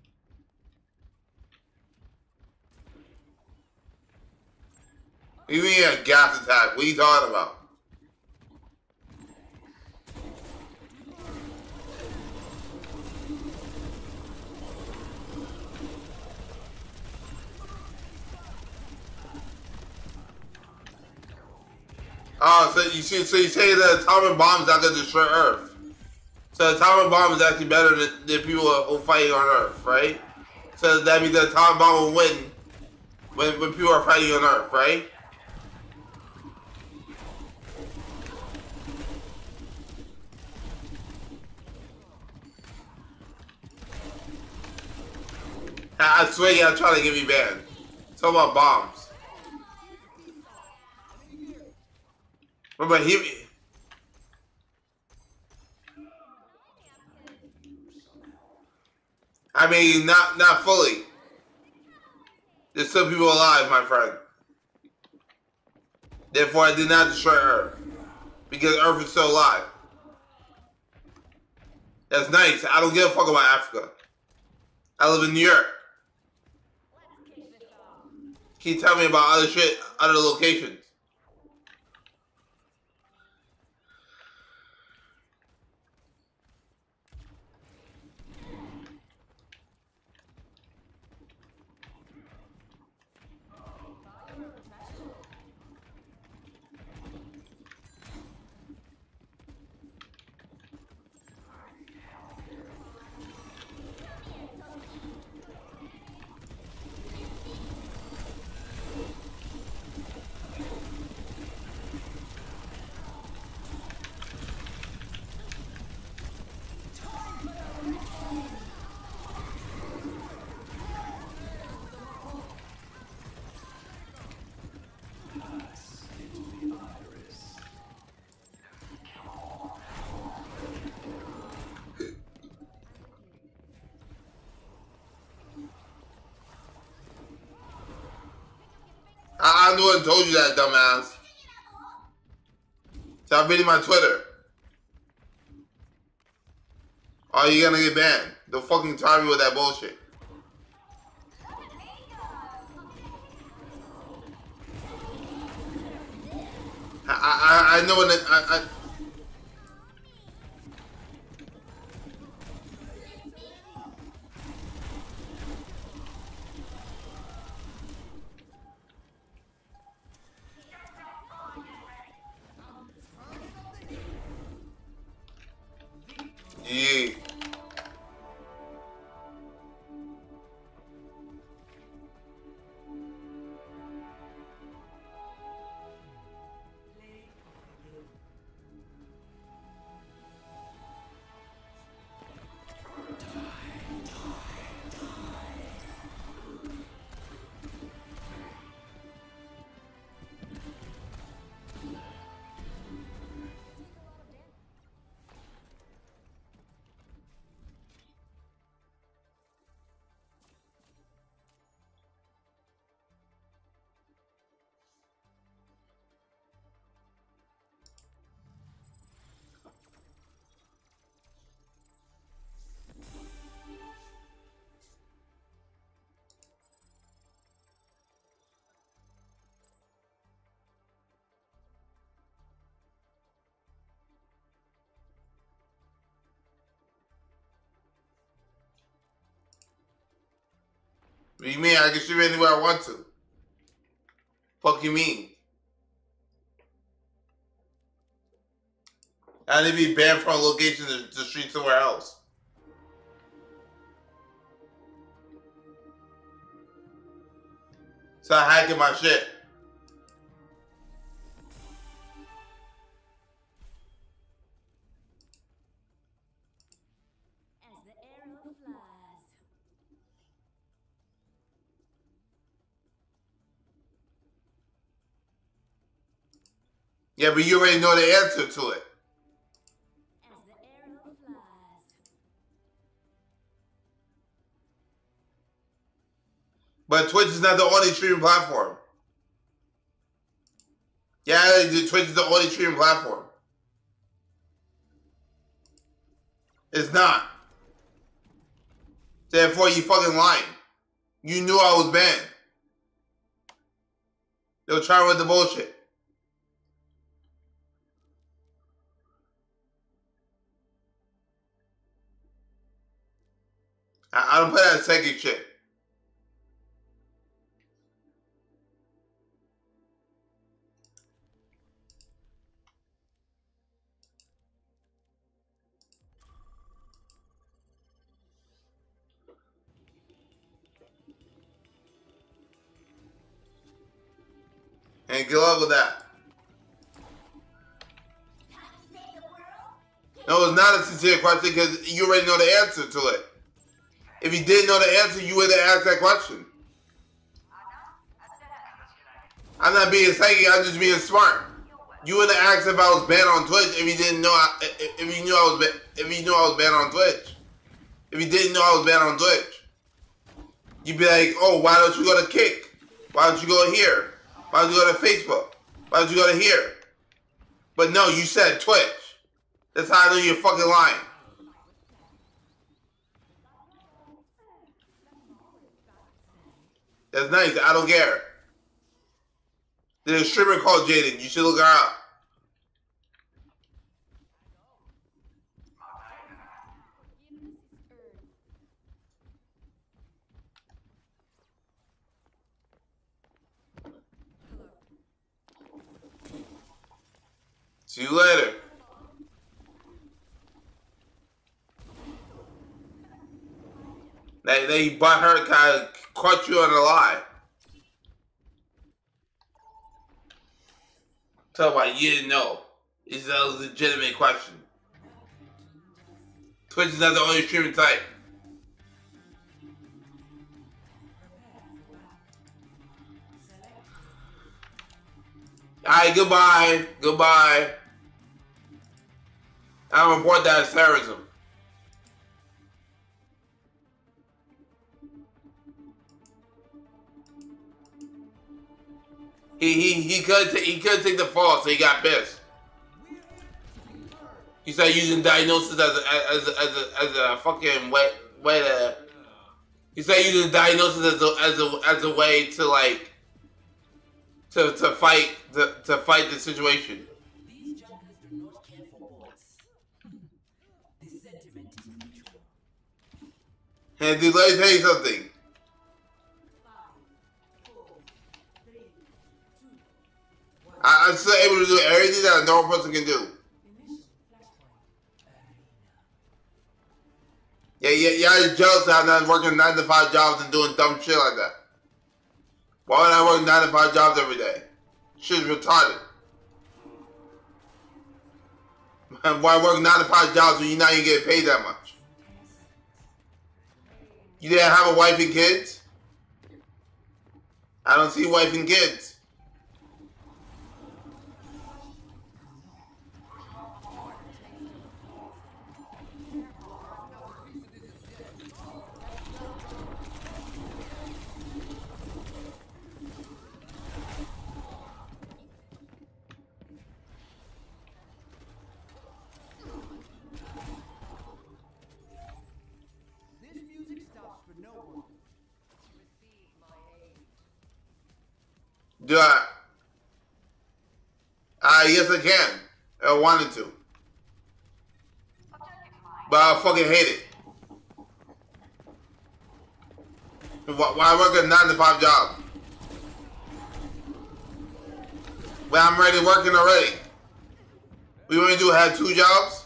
You mean a gas attack? What are you talking about? Oh, so you say the atomic bomb is not gonna destroy Earth. So the atomic bomb is actually better than people who are fighting on Earth, right? So that means the atomic bomb will win when people are fighting on Earth, right? I swear you're trying to get me banned. Talk about bombs. Remember, I mean, not fully. There's still people alive, my friend. Therefore, I did not destroy Earth. Because Earth is still alive. That's nice. I don't give a fuck about Africa. I live in New York. Can you tell me about other shit, other locations? I'm the one who told you that, dumbass. Stop reading my Twitter. Or you're gonna get banned. Don't fucking try me with that bullshit. I know when yeah. What do you mean? I can stream anywhere I want to. Fuck you mean? I need to be banned from a location to stream somewhere else. Stop hacking my shit. Yeah, but you already know the answer to it. But Twitch is not the only streaming platform. Yeah, Twitch is the only streaming platform. It's not. Therefore, you fucking lying. You knew I was banned. They were trying with the bullshit. I don't play that psychic shit. And good luck with that. No, it's not a sincere question because you already know the answer to it. If you didn't know the answer, you would have asked that question. I'm not being psychic, I'm just being smart. You would have asked if I was banned on Twitch if you didn't know if you knew I was banned on Twitch. If you didn't know I was banned on Twitch. You'd be like, oh, why don't you go to Kick? Why don't you go here? Why don't you go to Facebook? Why don't you go to here? But no, you said Twitch. That's how I know you're fucking lying. That's nice. I don't care. There's a streamer called Jaden. You should look her up. See you later. They bought her, kind of caught you on a lie. Tell about you didn't know. It's a legitimate question. Twitch is not the only streaming type. Alright, goodbye. Goodbye. I report that as terrorism. He couldn't take the fall, so he got pissed. He started using diagnosis as a fucking way to. He started using diagnosis as a way to like to fight the situation. These junkers do not care for bots. The sentiment is mutual. And dude, let me tell you something. I'm still able to do everything that a normal person can do. Yeah, you're jealous that I'm not working 9 to 5 jobs and doing dumb shit like that. Why would I work 9 to 5 jobs every day? Shit's retarded. Why work 9 to 5 jobs when you're not even getting paid that much? You didn't have a wife and kids? I don't see wife and kids. Do I? Yes, I can. I wanted to. But I fucking hate it. Why work a 9 to 5 job? When I'm ready working already. We only do have 2 jobs?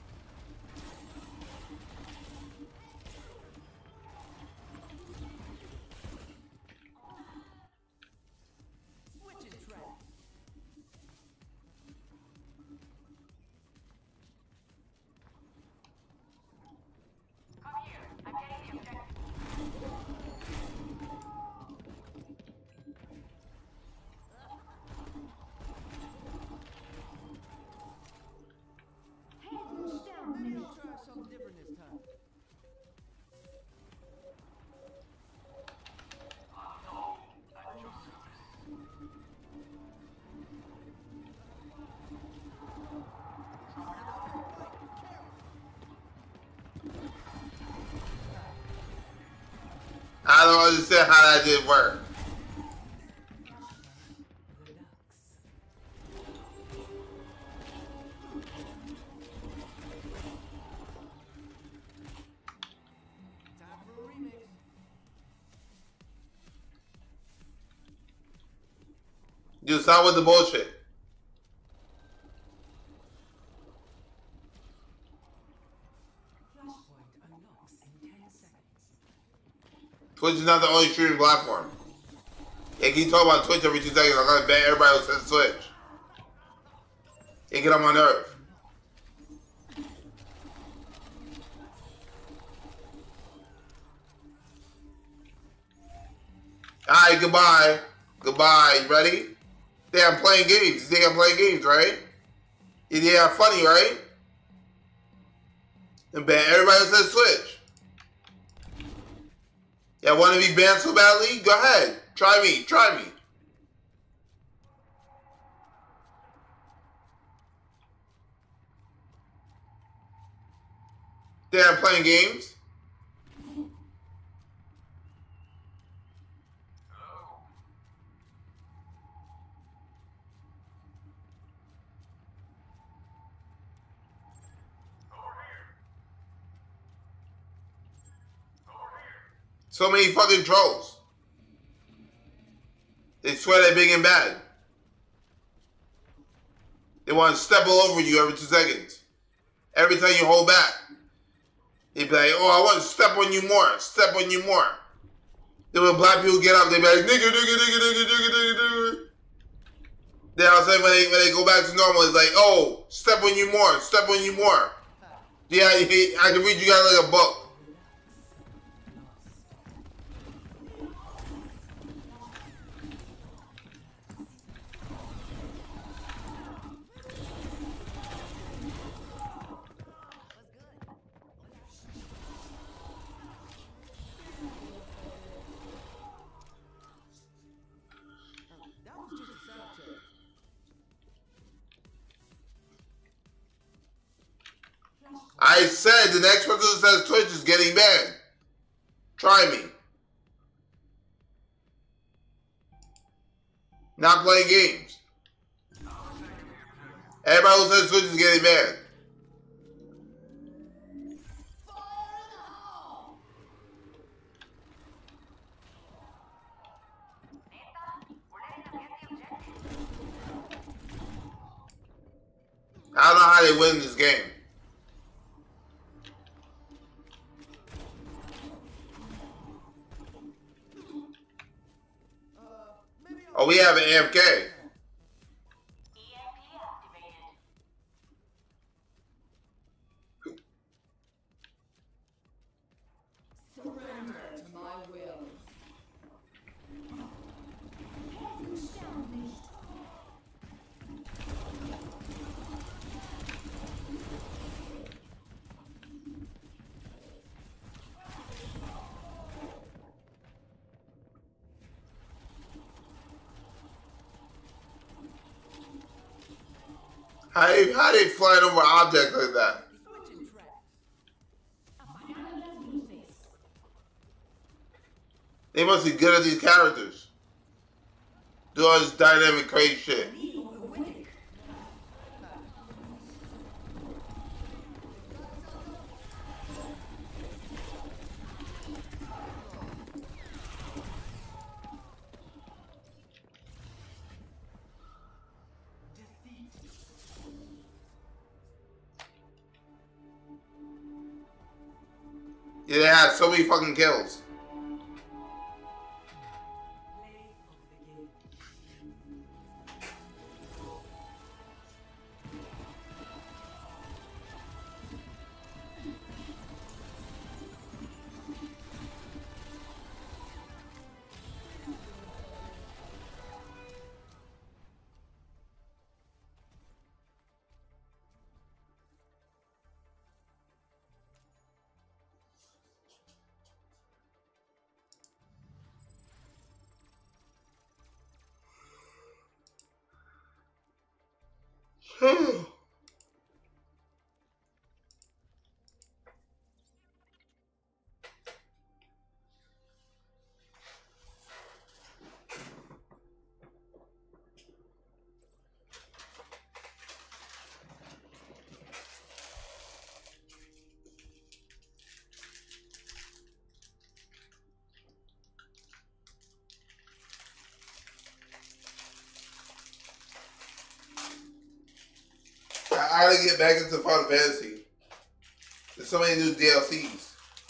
I don't understand how that did work. You stop with the bullshit. Twitch is not the only streaming platform. Yeah, keep talking about Twitch every 2 seconds. I'm gonna ban everybody who says Twitch. It get on my nerve. Alright, goodbye. Goodbye. You ready? Yeah, I'm playing games. You think I'm playing games, right? You think I'm funny, right? And ban everybody who says Twitch. Yeah, want to be banned so badly? Go ahead. Try me. Try me. Yeah, I'm playing games. So many fucking trolls. They swear they're big and bad. They want to step all over you every 2 seconds. Every time you hold back. They be like, oh, I want to step on you more. Step on you more. Then when black people get up, they be like, nigga, nigga, nigga, nigga, nigga, nigga, nigga. Then all of a sudden when they go back to normal, it's like, oh, step on you more. Step on you more. Yeah, I can read you guys like a book. I said the next person who says Twitch is getting banned. Try me. Not playing games. Everybody who says Twitch is getting banned. I don't know how they win this game. Oh, we have an AFK. Surrender to my will. How they flying over objects like that? They must be good at these characters. Do all this dynamic crazy shit. Yeah, they had so many fucking kills. I gotta get back into Final Fantasy. There's so many new DLCs.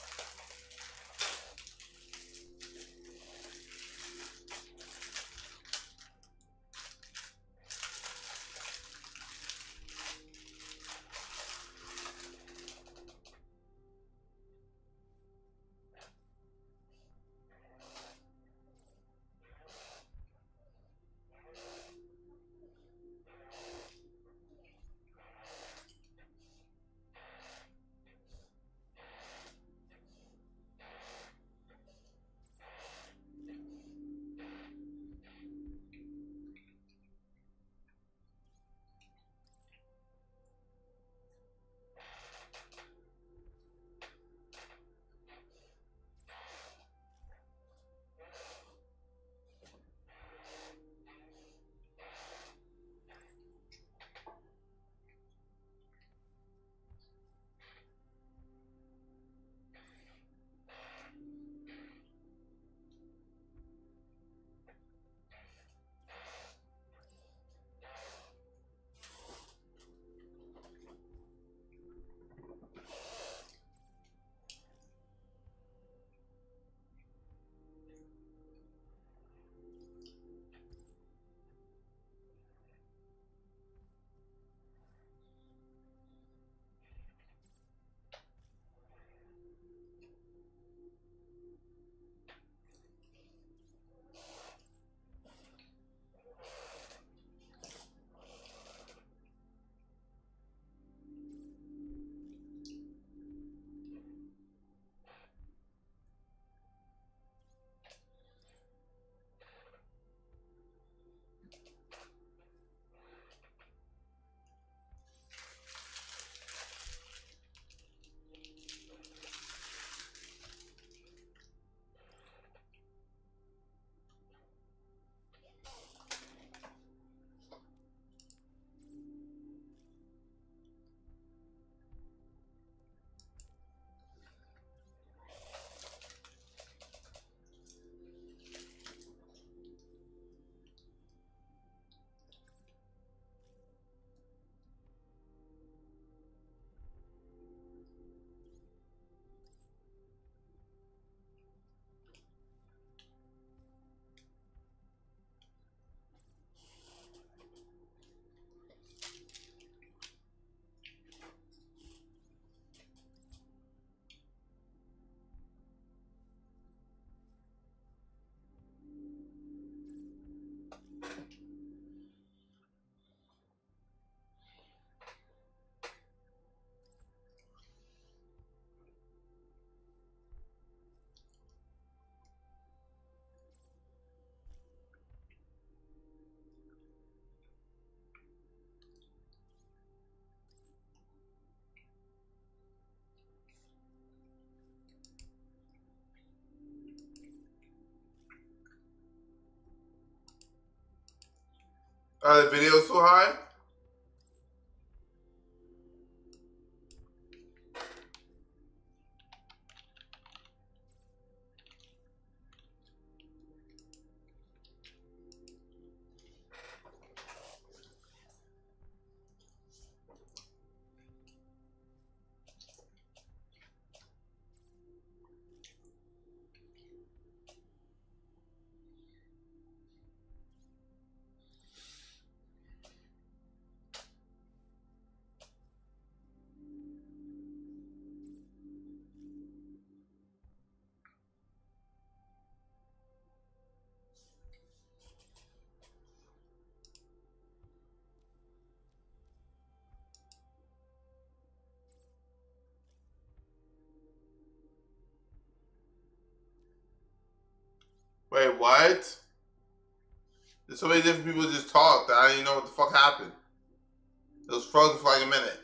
Are the videos too high? Wait, what? There's so many different people just talked that I didn't even know what the fuck happened. It was frozen for like a minute.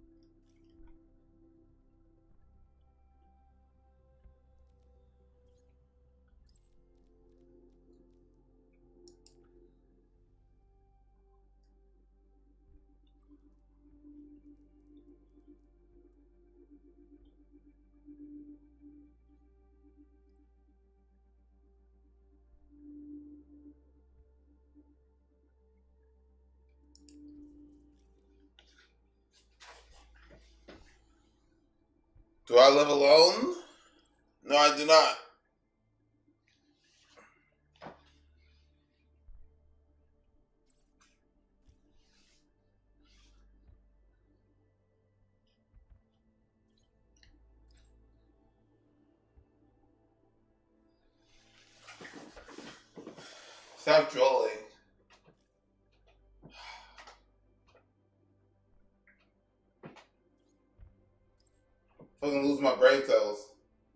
Do I live alone? No, I do not. Stop trolling. Fucking lose my brain cells.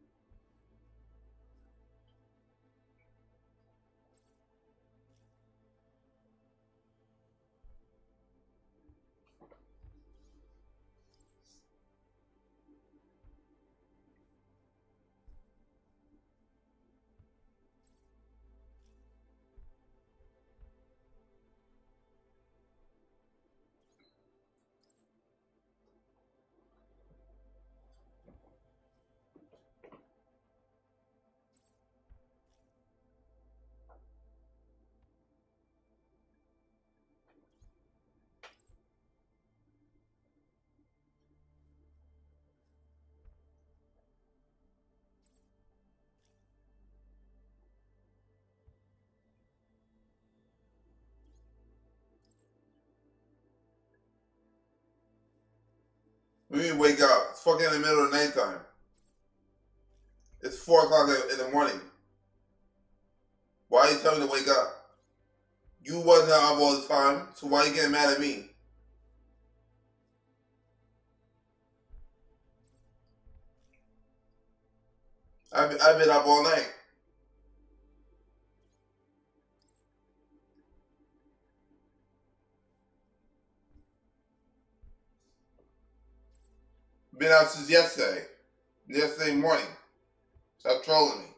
We need to wake up. It's fucking in the middle of the nighttime. It's 4 o'clock in the morning. Why are you telling me to wake up? You wasn't up all the time, so why are you getting mad at me? I've been up all night. Been out since yesterday. Yesterday morning. Stop trolling me.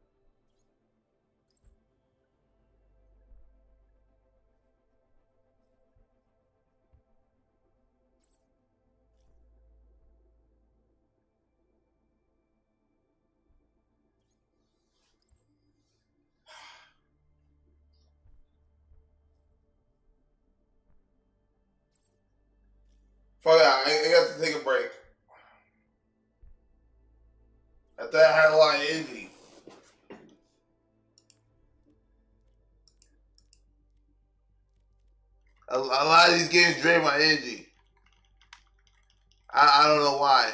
Fuck that. I got to take a break. I thought I had a lot of energy. A lot of these games drain my energy. I don't know why.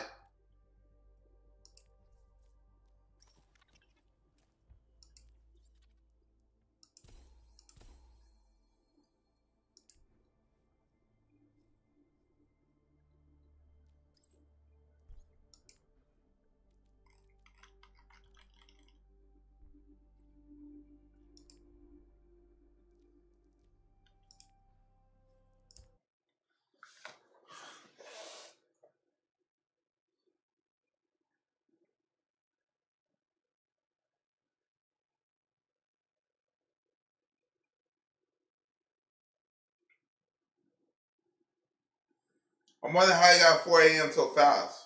I'm wondering how you got 4 a.m. so fast.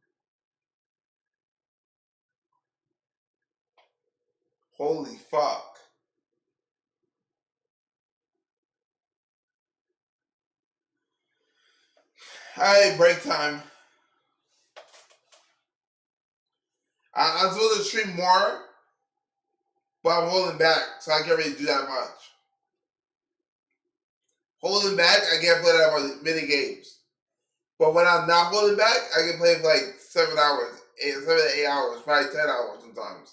Holy fuck. Alright, break time. I'm supposed to stream more, but I'm holding back, so I can't really do that much. Holding back, I can't play that much mini games. But when I'm not holding back, I can play for like 7 hours, 7 to 8 hours, probably 10 hours sometimes.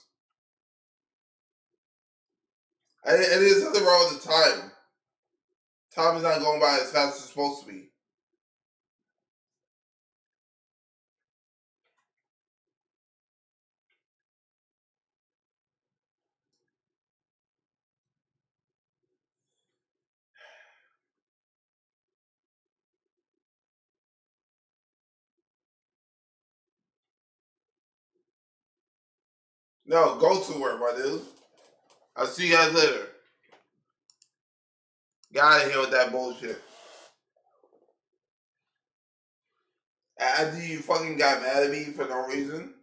And there's nothing wrong with the time. Time is not going by as fast as it's supposed to be. No, go to work, my dude. I'll see you guys later. Get out of here with that bullshit. After you fucking got mad at me for no reason.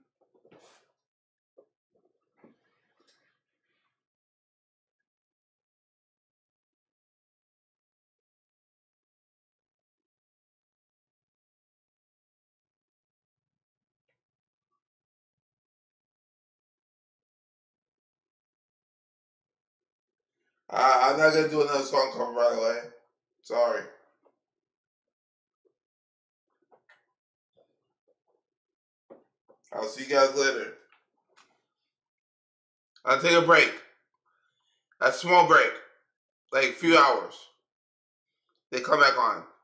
I'm not gonna do another song cover right away. Sorry. I'll see you guys later. I'll take a break. A small break. Like a few hours. They come back on.